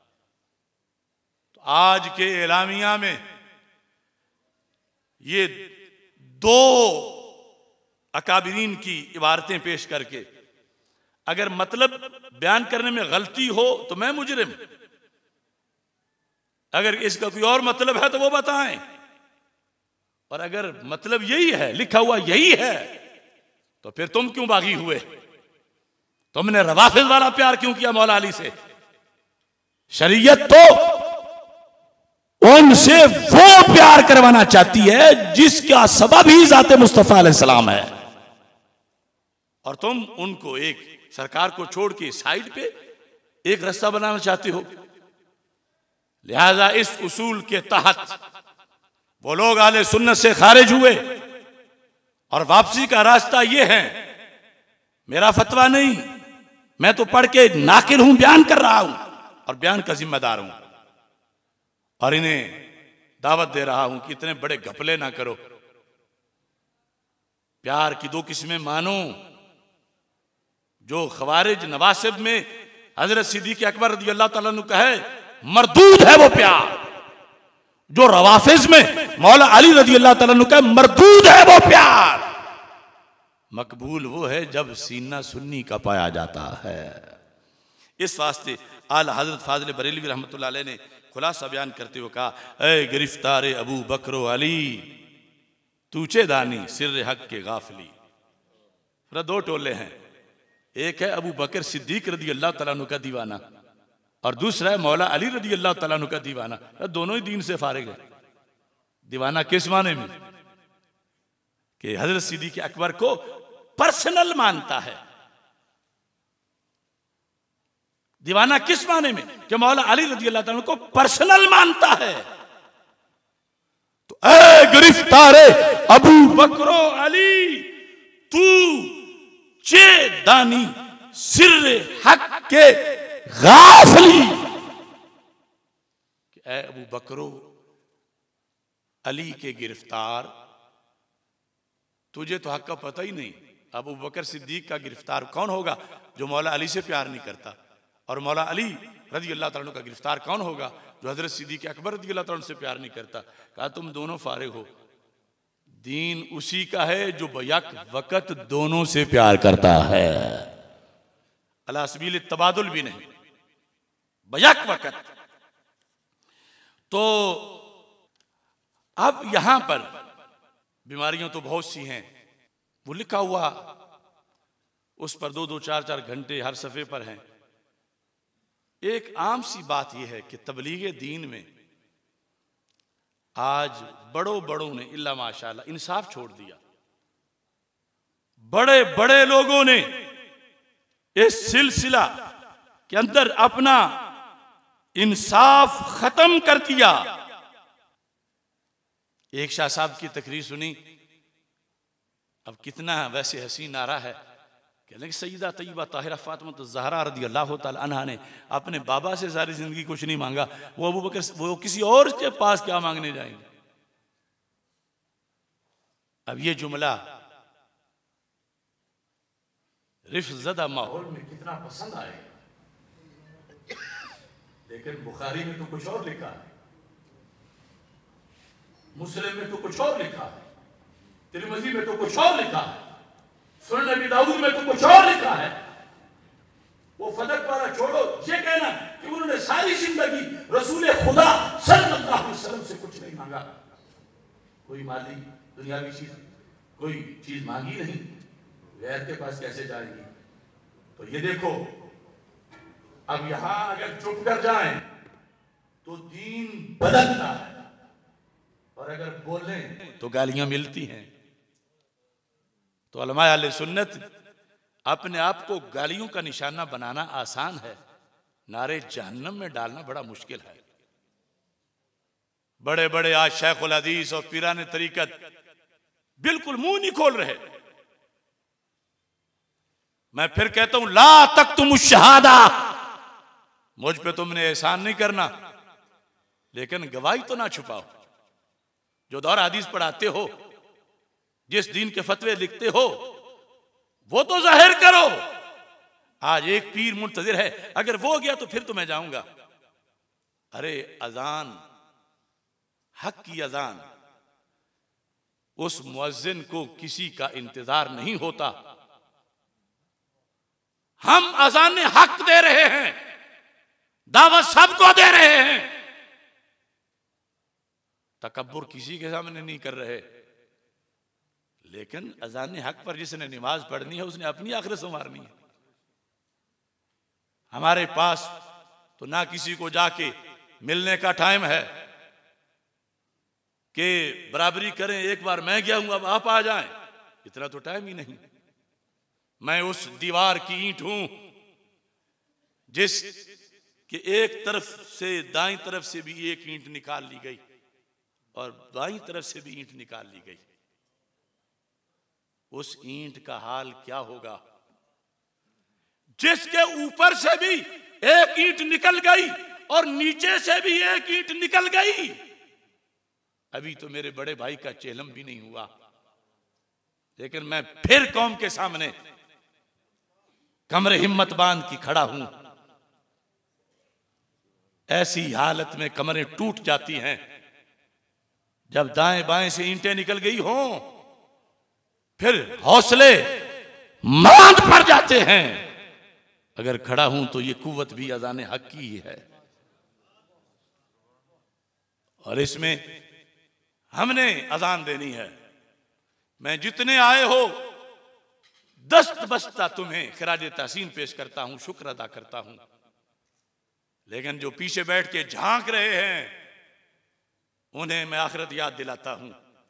तो आज के एलामिया में ये दो अकाबिरीन की इबारतें पेश करके अगर मतलब बयान करने में गलती हो तो मैं मुजरिम, अगर इसका कोई और मतलब है तो वो बताएं, और अगर मतलब यही है, लिखा हुआ यही है, तो फिर तुम क्यों बागी हुए? तुमने रवाफिज वाला प्यार क्यों किया मौला अली से? शरीयत तो उनसे वो प्यार करवाना चाहती है जिसका सबब ही जाते मुस्तफा अलैहिस्सलाम है, और तुम उनको एक सरकार को छोड़ के साइड पे एक रास्ता बनाना चाहते हो। लिहाजा इस उसूल के तहत वो लोग आले सुन्नत से खारिज हुए, और वापसी का रास्ता ये है। मेरा फतवा नहीं, मैं तो पढ़ के नाकिल हूं, बयान कर रहा हूं और बयान का जिम्मेदार हूं, और इन्हें दावत दे रहा हूं कि इतने बड़े घपले ना करो। प्यार की दो किस्में मानो। जो खवारिज नवासिब में हजरत सिद्दीक अकबर रज़ी अल्लाह तआला अन्हु का है, मरदूद है वो प्यार। जो रवाफिज में मौला अली रज़ी अल्लाह तआला अन्हु का मरदूद है वो प्यार। मकबूल वो है जब सीना सुन्नी का पाया जाता है। इस वास्ते आला हजरत फाजिल बरेलवी रहमतुल्लाह अलैह ने खुलासा बयान करते हुए कहा, ऐ गिरफ्तार अबू बकर अली तूचे दानी सिर हक के गाफिली। दो टोले हैं, एक है अबू बकर सिद्दीक रज़ी अल्लाह तआला अन्हु का दीवाना, और दूसरा है मौला अली रज़ी अल्लाह तआला अन्हु का दीवाना। दोनों ही दीन से फारिग है। दीवाना किस माने में कि हजरत सिद्दीक अकबर को पर्सनल मानता है। दीवाना किस माने में कि मौला अली रज़ी अल्लाह तआला को पर्सनल मानता है। तो ऐ गिरफ्तार अबू बकर अली तू चे दानी सिर हक के गाफिली। ऐ अबू बकरो अली के गिरफ्तार, तुझे तो हक का पता ही नहीं। अबू बकर सिद्दीक का गिरफ्तार कौन होगा जो मौला अली से प्यार नहीं करता, और मौला अली रज़ी अल्लाह तआला का गिरफ्तार कौन होगा जो हजरत सिद्दीक अकबर रज़ी अल्लाह तआला से प्यार नहीं करता। कहा तुम दोनों फारिग हो। दीन उसी का है जो बयक वक़्त दोनों से प्यार करता है। अला सबील तबादुल भी नहीं, बयक वक़्त। तो अब यहां पर बीमारियां तो बहुत सी हैं, वो लिखा हुआ उस पर दो दो चार चार घंटे हर सफ़े पर हैं। एक आम सी बात यह है कि तबलीग दीन में आज बड़ों बड़ों ने इल्ला माशाअल्लाह इंसाफ छोड़ दिया। बड़े बड़े लोगों ने इस सिलसिला के अंदर अपना इंसाफ खत्म कर दिया। एक शाह साहब की तकरीर सुनी, अब कितना वैसे हसीन नारा है, कहने सईदा तैयबा ताहिरा फातिमा ज़हरा रज़ी अल्लाह तआला अन्हा ने अपने बाबा से सारी जिंदगी कुछ नहीं मांगा, वो अबू बकर वो किसी और के पास क्या मांगने जाएंगे। अब ये जुमला रिफ्ज़दा माहौल में कितना पसंद आएगा, लेकिन बुखारी में तो कुछ और लिखा है, मुस्लिम में तो कुछ और लिखा है, तिरमिज़ी में तो कुछ और लिखा है, सुनन अबी दाऊद में तो कुछ और लिखा है। वो फदक वाला छोड़ो, ये कहना कि उन्होंने सारी जिंदगी रसूल खुदा सल्लल्लाहु अलैहि वसल्लम से कुछ नहीं मांगा, कोई माली दुनियावी चीज कोई चीज मांगी नहीं, गैर के पास कैसे जाएगी। तो ये देखो अब यहां अगर चुप कर जाएं तो दीन बदलता है, और अगर बोलें तो गालियां मिलती हैं। तो उलमा अहले सुन्नत अपने आप को गालियों का निशाना बनाना आसान है, नारे जहन्नम में डालना बड़ा मुश्किल है। बड़े बड़े आज शेखुल हदीस और पीराने तरीकत बिल्कुल मुंह नहीं खोल रहे। मैं फिर कहता हूं, ला तक तुम शहादा, मुझ पे तुमने एहसान नहीं करना, लेकिन गवाही तो ना छुपाओ। जो दौर हदीस पढ़ाते हो, जिस दीन के फतवे लिखते हो, वो तो जाहिर करो। आज एक पीर मुंतजिर है, अगर वो गया तो फिर तो मैं जाऊंगा। अरे अजान, हक की अजान, उस मुअज्जिन को किसी का इंतजार नहीं होता। हम अजान हक दे रहे हैं, दावत सबको दे रहे हैं, तकब्बुर किसी के सामने नहीं कर रहे। लेकिन अजान हक पर जिसने नमाज पढ़नी है उसने अपनी आखिरत संवारनी है। हमारे पास तो ना किसी को जाके मिलने का टाइम है कि बराबरी करें, एक बार मैं गया हूं अब आप आ जाएं, इतना तो टाइम ही नहीं। मैं उस दीवार की ईंट हूं जिस कि एक तरफ से दाईं तरफ से भी एक ईंट निकाल ली गई और बाईं तरफ से भी ईंट निकाल ली गई। उस ईंट का हाल क्या होगा जिसके ऊपर से भी एक ईंट निकल गई और नीचे से भी एक ईंट निकल गई। अभी तो मेरे बड़े भाई का चेलम भी नहीं हुआ, लेकिन मैं फिर कौम के सामने कमरे हिम्मत बांध के खड़ा हूं। ऐसी हालत में कमरें टूट जाती हैं जब दाएं बाएं से ईंटें निकल गई हों, फिर हौसले मांद पड़ जाते हैं। अगर खड़ा हूं तो ये कुव्वत भी अज़ान हक की ही है, और इसमें हमने अजान देनी है। मैं जितने आए हो दस्त बस्ता तुम्हें खिराज तहसीन पेश करता हूं, शुक्र अदा करता हूं। लेकिन जो पीछे बैठ के झांक रहे हैं उन्हें मैं आखिरत याद दिलाता हूं।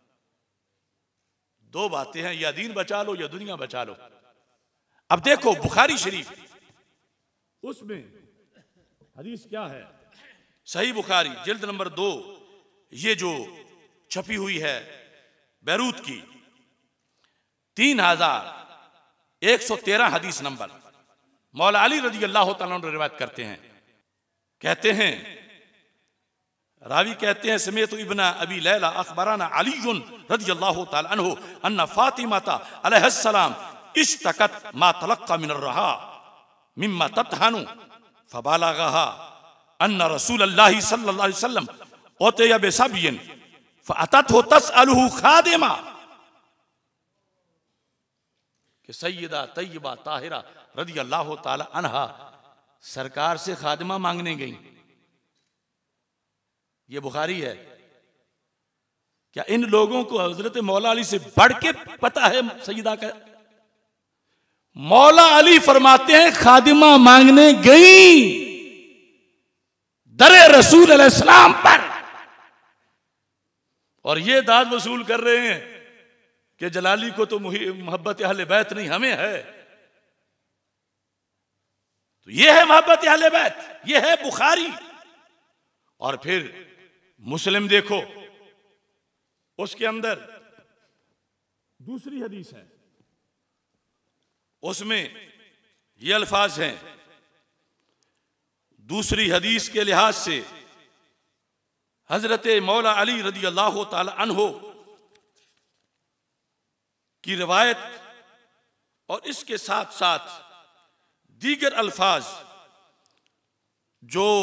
दो बातें हैं, या दीन बचा लो या दुनिया बचा लो। अब देखो बुखारी शरीफ, उसमें हदीस क्या है? सही बुखारी जिल्द नंबर दो, ये जो छपी हुई है बैरूत की, तीन हजार एक सौ तेरह हदीस नंबर। मौला अली रजी अल्लाह तआला अन्हु रिवायत करते हैं, कहते हैं, रावी कहते हैं, समेत इब्ना अबी लैला अखबराना अलीयुन रज़ियल्लाहु तआला अन्हु अन्ना फातिमाता अलैहिस्सलाम इश्तकत मा तलक्का मिन अर्रहा मिम्मा ततहनु फबालगहा अन्ना रसूलल्लाह सल्लल्लाहु अलैहि वसल्लम उतिया बिसबियन फअततहु तसअलुहु खादिमा, कि सैयदा तय्यबा ताहिरा रज़ियल्लाहु तआला अन्हा सरकार से खादिमा मांगने गई। ये बुखारी है। क्या इन लोगों को हजरत मौला अली से बढ़ के पता है सईदा का? मौला अली फरमाते हैं खादिमा मांगने गई दरे रसूल अलैहिस्सलाम पर, और ये दाद वसूल कर रहे हैं कि जलाली को तो मोहब्बत अहले बैत नहीं हमें है। तो ये है मोहब्बत अहले बैत, ये है बुखारी। और फिर मुस्लिम देखो, उसके अंदर दूसरी हदीस है, उसमें ये अल्फाज हैं। दूसरी हदीस के लिहाज से हजरत मौला अली रज़ी अल्लाह तआला अन्हु की रिवायत और इसके साथ साथ दीगर अल्फाज जो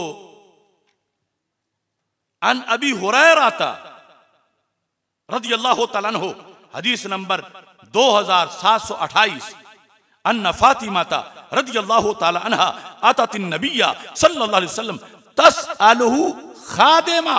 अन अबी हुरैरा रज़ियल्लाहु तआला अन्हु हदीस नंबर दो हजार सात सौ अट्ठाईस, अन्ना फातिमाता रज़ियल्लाहु तआला अन्हा अतत नबिय्या सल्लल्लाहु अलैहि वसल्लम तसअलुहु खादिमा,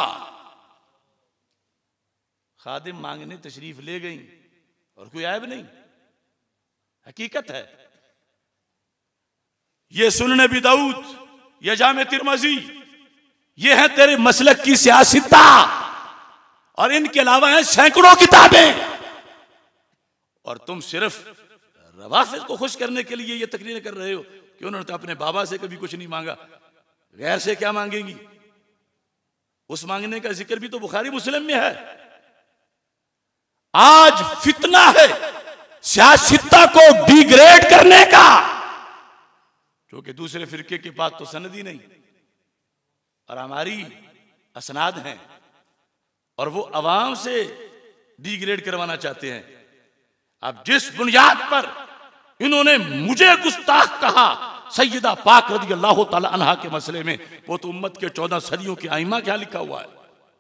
खादिम मांगने तशरीफ ले गई और कोई ऐब नहीं, हकीकत है। ये सुनन नबी दाऊद ये जामे तिरमिज़ी, ये है तेरे मसलक की सियासता, और इनके अलावा हैं सैकड़ों किताबें, और तुम सिर्फ रवाफिज को खुश करने के लिए ये तकरीरें कर रहे हो कि उन्होंने तो अपने बाबा से कभी कुछ नहीं मांगा, गैर से क्या मांगेंगी? उस मांगने का जिक्र भी तो बुखारी मुस्लिम में है। आज फितना है सियासता को डिग्रेड करने का, क्योंकि दूसरे फिरके के पास तो सनद ही नहीं और हमारी असनाद हैं, और वो अवाम से डिग्रेड करवाना चाहते हैं। अब जिस बुनियाद पर इन्होंने मुझे गुस्ताख कहा सैयदा पाक रज़ी अल्लाह ताला अन्हा के मसले में, वो तो उम्मत के चौदह सदियों के आइमा क्या लिखा हुआ है।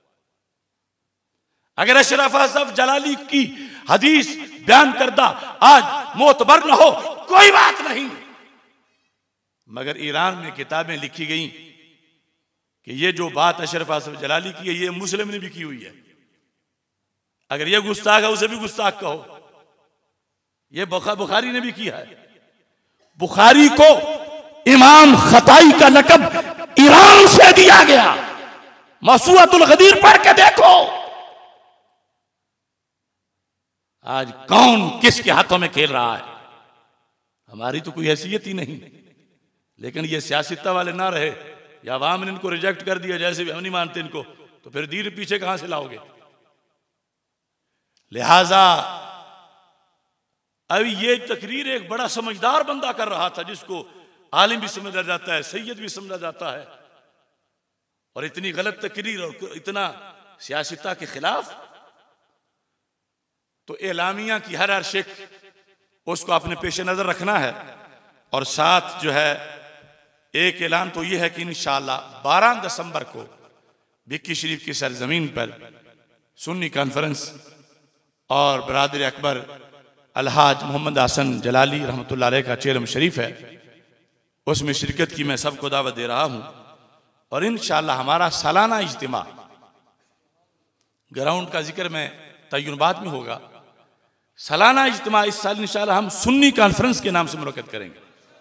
अगर अशरफ असफ जलाली की हदीस बयान करदा आज मोतबर न हो कोई बात नहीं, मगर ईरान में किताबें लिखी गई कि ये जो बात अशरफ असफ जलाली की है ये मुस्लिम ने भी की हुई है। अगर ये गुस्ताख है उसे भी गुस्ताख कहो, ये बुखारी ने भी किया है। बुखारी को इमाम खताई का लकब ईरान से दिया गया। मसूअतुल गदीर पढ़ के देखो आज कौन किसके हाथों में खेल रहा है। हमारी तो कोई हैसियत ही नहीं, लेकिन ये सियासता वाले ना रहे या अवाम ने इनको रिजेक्ट कर दिया, जैसे भी हम नहीं मानते इनको, तो फिर दीन पीछे कहां से लाओगे। लिहाजा अभी ये तकरीर एक बड़ा समझदार बंदा कर रहा था, जिसको आलिम भी समझा जाता है, सैयद भी समझा जाता है, और इतनी गलत तकरीर और इतना सियासता के खिलाफ, तो एलामिया की हर हर शेख उसको अपने पेश नजर रखना है। और साथ जो है एक ऐलान तो यह है कि इंशाअल्लाह बारह दिसंबर को विक्की शरीफ की सरजमीन पर सुन्नी कॉन्फ्रेंस और बरादर अकबर अलहाज मोहम्मद हसन जलाली रहमतुल्लाह अलैह का चेलम शरीफ है, उसमें शिरकत की मैं सबको दावत दे रहा हूं। और इंशाअल्लाह हमारा सालाना इज्तिमा, ग्राउंड का जिक्र में तय्युन बाद में होगा, सालाना इज्तिमा इस साल इंशाअल्लाह हम सुन्नी कॉन्फ्रेंस के नाम से मुनक्कद करेंगे।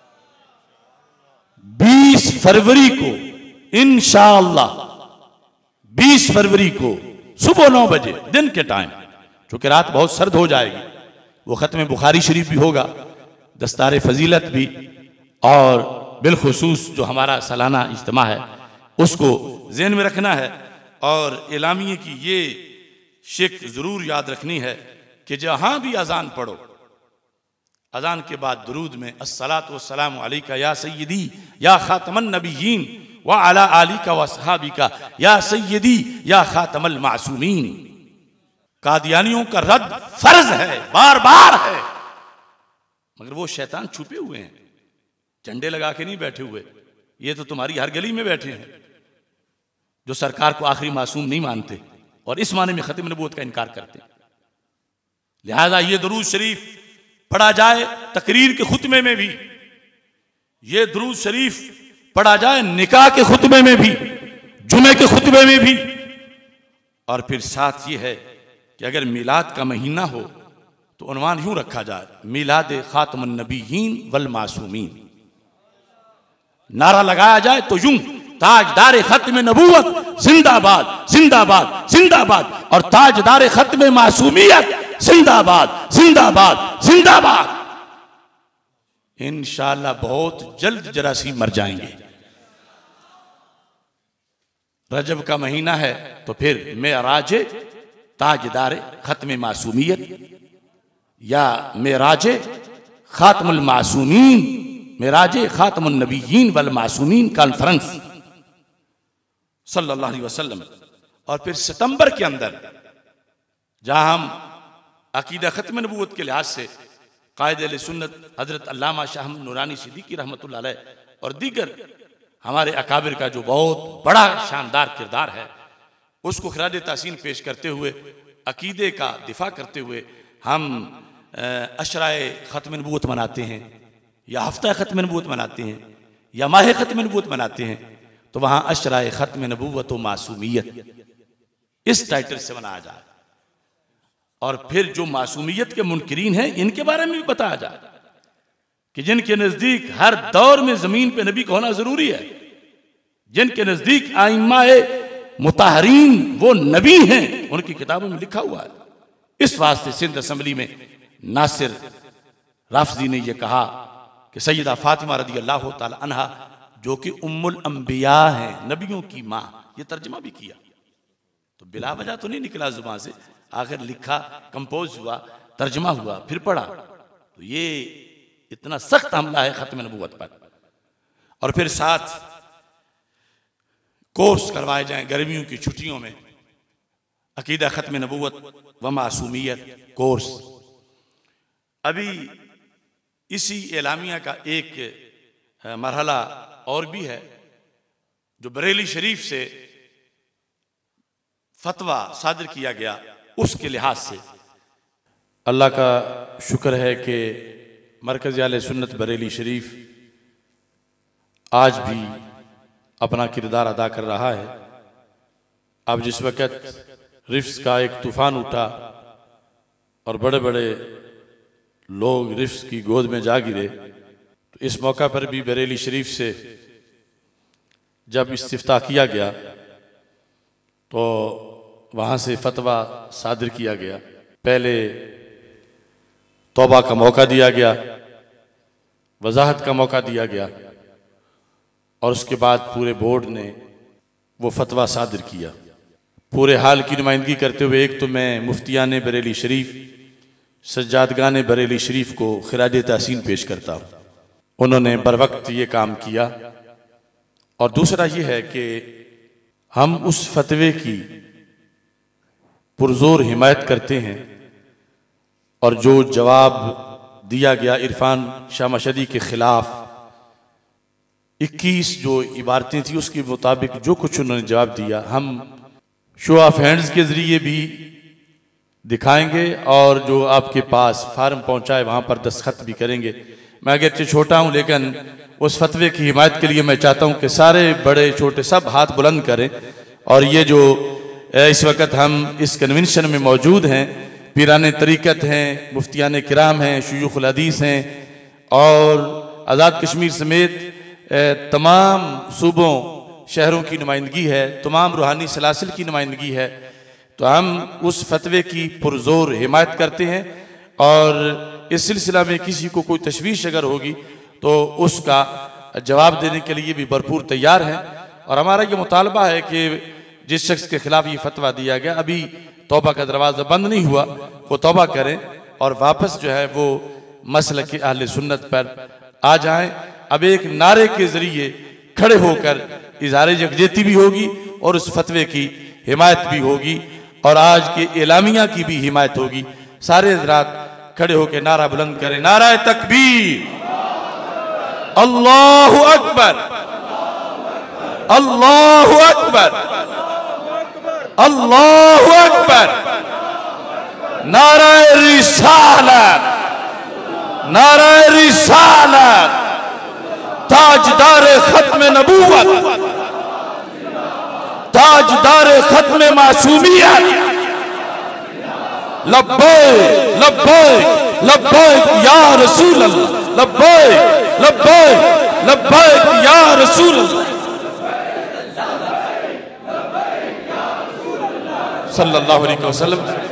बीस फरवरी को इंशाअल्लाह, बीस फरवरी को सुबह नौ बजे दिन के टाइम, क्योंकि रात बहुत सर्द हो जाएगी, वो खत्म बुखारी शरीफ भी होगा, दस्तार फजीलत भी, और बिलखुसूस जो हमारा सालाना इज्तिमा है उसको ज़हन में रखना है। और एलामिये की ये शिक ज़रूर याद रखनी है कि जहां भी अजान पढ़ो, अजान के बाद दुरूद में अस्सलातु वस्सलामु अलैका या सय्यदी या खातमन नबिय्यीन व अला आलिका व अस्हाबिका या सय्यदी या खातमल मासूमीन। कादियानियों का रद्द फर्ज है, बार बार है, मगर वो शैतान छुपे हुए हैं, झंडे लगा के नहीं बैठे हुए। ये तो तुम्हारी हर गली में बैठे हैं जो सरकार को आखिरी मासूम नहीं मानते और इस माने में खत्म नबूवत का इनकार करते। लिहाजा ये दुरूद शरीफ पढ़ा जाए तकरीर के खुतबे में भी, ये दुरूद शरीफ पढ़ा जाए निकाह के खुतबे में भी, जुमे के खुतबे में भी। और फिर साथ ये है कि अगर मिलाद का महीना हो तो उन्वान यूं रखा जाए, मिलाद खातमुन नबिय्यीन वल मासूमीन। नारा लगाया जाए तो यूं, ताजदार खत्म नबूवत जिंदाबाद जिंदाबाद जिंदाबाद, और ताजदार खत्म मासूमियत जिंदाबाद जिंदाबाद जिंदाबाद। इंशाअल्लाह बहुत जल्द जरासीम मर जाएंगे। रजब का महीना है तो फिर मेराज ताजदार खत्म मासूमियत या मेराज खातमुल मासूमीन, मेराज खातमुन नबिय्यीन वल मासूमीन कॉन्फ्रेंस सल्लल्लाहु अलैहि वसल्लम। और फिर सितंबर के अंदर जहां हम अकीदा खत्म नबूवत के लिहाज से कायद अहले सुन्नत हजरत अल्लामा शाह नूरानी सिद्दीकी रहमतुल्लाह अलैह और दीगर हमारे अकाबिर का जो बहुत बड़ा शानदार किरदार है उसको खिराज तहसीन पेश करते हुए, अकीदे का दिफा करते हुए हम अशराए ख़त्म नबूवत मनाते हैं या हफ्ता ख़त्म नबूवत मनाते हैं या माह ख़त्म नबूवत मनाते हैं, तो वहाँ अशराए ख़त्म नबूवत व मासूमियत इस टाइटल से मनाया जाए। और फिर जो मासूमियत के मुनकिरीन हैं इनके बारे में भी बताया जाए कि जिनके नज़दीक हर दौर में ज़मीन पे नबी का होना ज़रूरी है, जिनके नजदीक आइम्माए मुताहरीन वो नबी हैं, उनकी किताबों में लिखा हुआ है। इस वास्ते सिंध असेंबली में नासिर राफजी ने यह कहा कि सैयदा फातिमा रदी अल्लाह तआला अन्हा जो कि उम्मुल अंबिया हैं, नबियों की माँ, ये तर्जमा भी किया। तो बिला वजह तो नहीं निकला जुबान से, आखिर लिखा, कंपोज हुआ, तर्जमा हुआ, फिर पढ़ा। तो ये इतना सख्त हमला है खत्म नबूवत पर। और फिर साथ कोर्स करवाए जाएं गर्मियों की छुट्टियों में, अकीदा खत्म नबूवत व मासूमियत कोर्स। अभी इसी एलामिया का एक मरहला और भी है जो बरेली शरीफ से फतवा सादर किया गया, उसके लिहाज से अल्लाह का शुक्र है कि मरकज़ आले सुन्नत बरेली शरीफ आज भी अपना किरदार अदा कर रहा है। अब जिस वक़्त रिफ्स का एक तूफ़ान उठा और बड़े बड़े लोग रिफ्स की गोद में जा गिरे, तो इस मौका पर भी बरेली शरीफ से जब इस्तिफ्ताह किया गया तो वहाँ से फतवा सादर किया गया। पहले तौबा का मौका दिया गया, वजाहत का मौका दिया गया, और उसके बाद पूरे बोर्ड ने वो फतवा सादर किया। पूरे हाल की नुमाइंदगी करते हुए एक तो मैं मुफ्तियान बरेली शरीफ, सज्जादगान बरेली शरीफ को खिराज तहसीन पेश करता हूँ, उन्होंने बर वक्त ये काम किया। और दूसरा ये है कि हम उस फतवे की पुरजोर हिमायत करते हैं, और जो जवाब दिया गया इरफान शाह मशहदी के खिलाफ इक्कीस जो इबारतें थी उसके मुताबिक जो कुछ उन्होंने जवाब दिया, हम शो ऑफ हैंड्स के जरिए भी दिखाएंगे और जो आपके पास फार्म पहुंचाए वहां पर दस्तखत भी करेंगे। मैं अगरचे छोटा हूं लेकिन उस फतवे की हिमायत के लिए मैं चाहता हूं कि सारे बड़े छोटे सब हाथ बुलंद करें। और ये जो इस वक्त हम इस कन्वेंशन में मौजूद हैं, पीराने तरीक़त हैं, मुफ्तियान किराम हैं, शुयूखुल हदीस हैं, और आज़ाद कश्मीर समेत तमाम सूबों शहरों की नुमाइंदगी है, तमाम रूहानी सलासिल की नुमाइंदगी है। तो हम उस फतवे की पुरजोर हिमायत करते हैं, और इस सिलसिला में किसी को कोई तशवीश अगर होगी तो उसका जवाब देने के लिए भी भरपूर तैयार हैं। और हमारा ये मुतालबा है कि जिस शख्स के खिलाफ ये फतवा दिया गया, अभी तौबा का दरवाज़ा बंद नहीं हुआ, वो तौबा करें और वापस जो है वो मसलक के अहले सुन्नत पर आ जाएं। अब एक नारे के जरिए खड़े होकर इज़हार यकजहती भी होगी और उस फतवे की हिमायत भी होगी, और आज के एलामिया की भी हिमायत होगी। सारे हज़रात खड़े होकर नारा बुलंद करें, नारा तकबीर, अल्लाहु अकबर, अल्लाहु अकबर, अल्लाहु अकबर, नारा रिसालत, नारा रिसालत, ताजदार खत्म नबूवत, ताजदार खत्म मासूमियत, लब्बैक लब्बैक लब्बैक या रसूल अल्लाह, लब्बैक लब्बैक लब्बैक या रसूल अल्लाह सल्लल्लाहु अलैहि वसल्लम।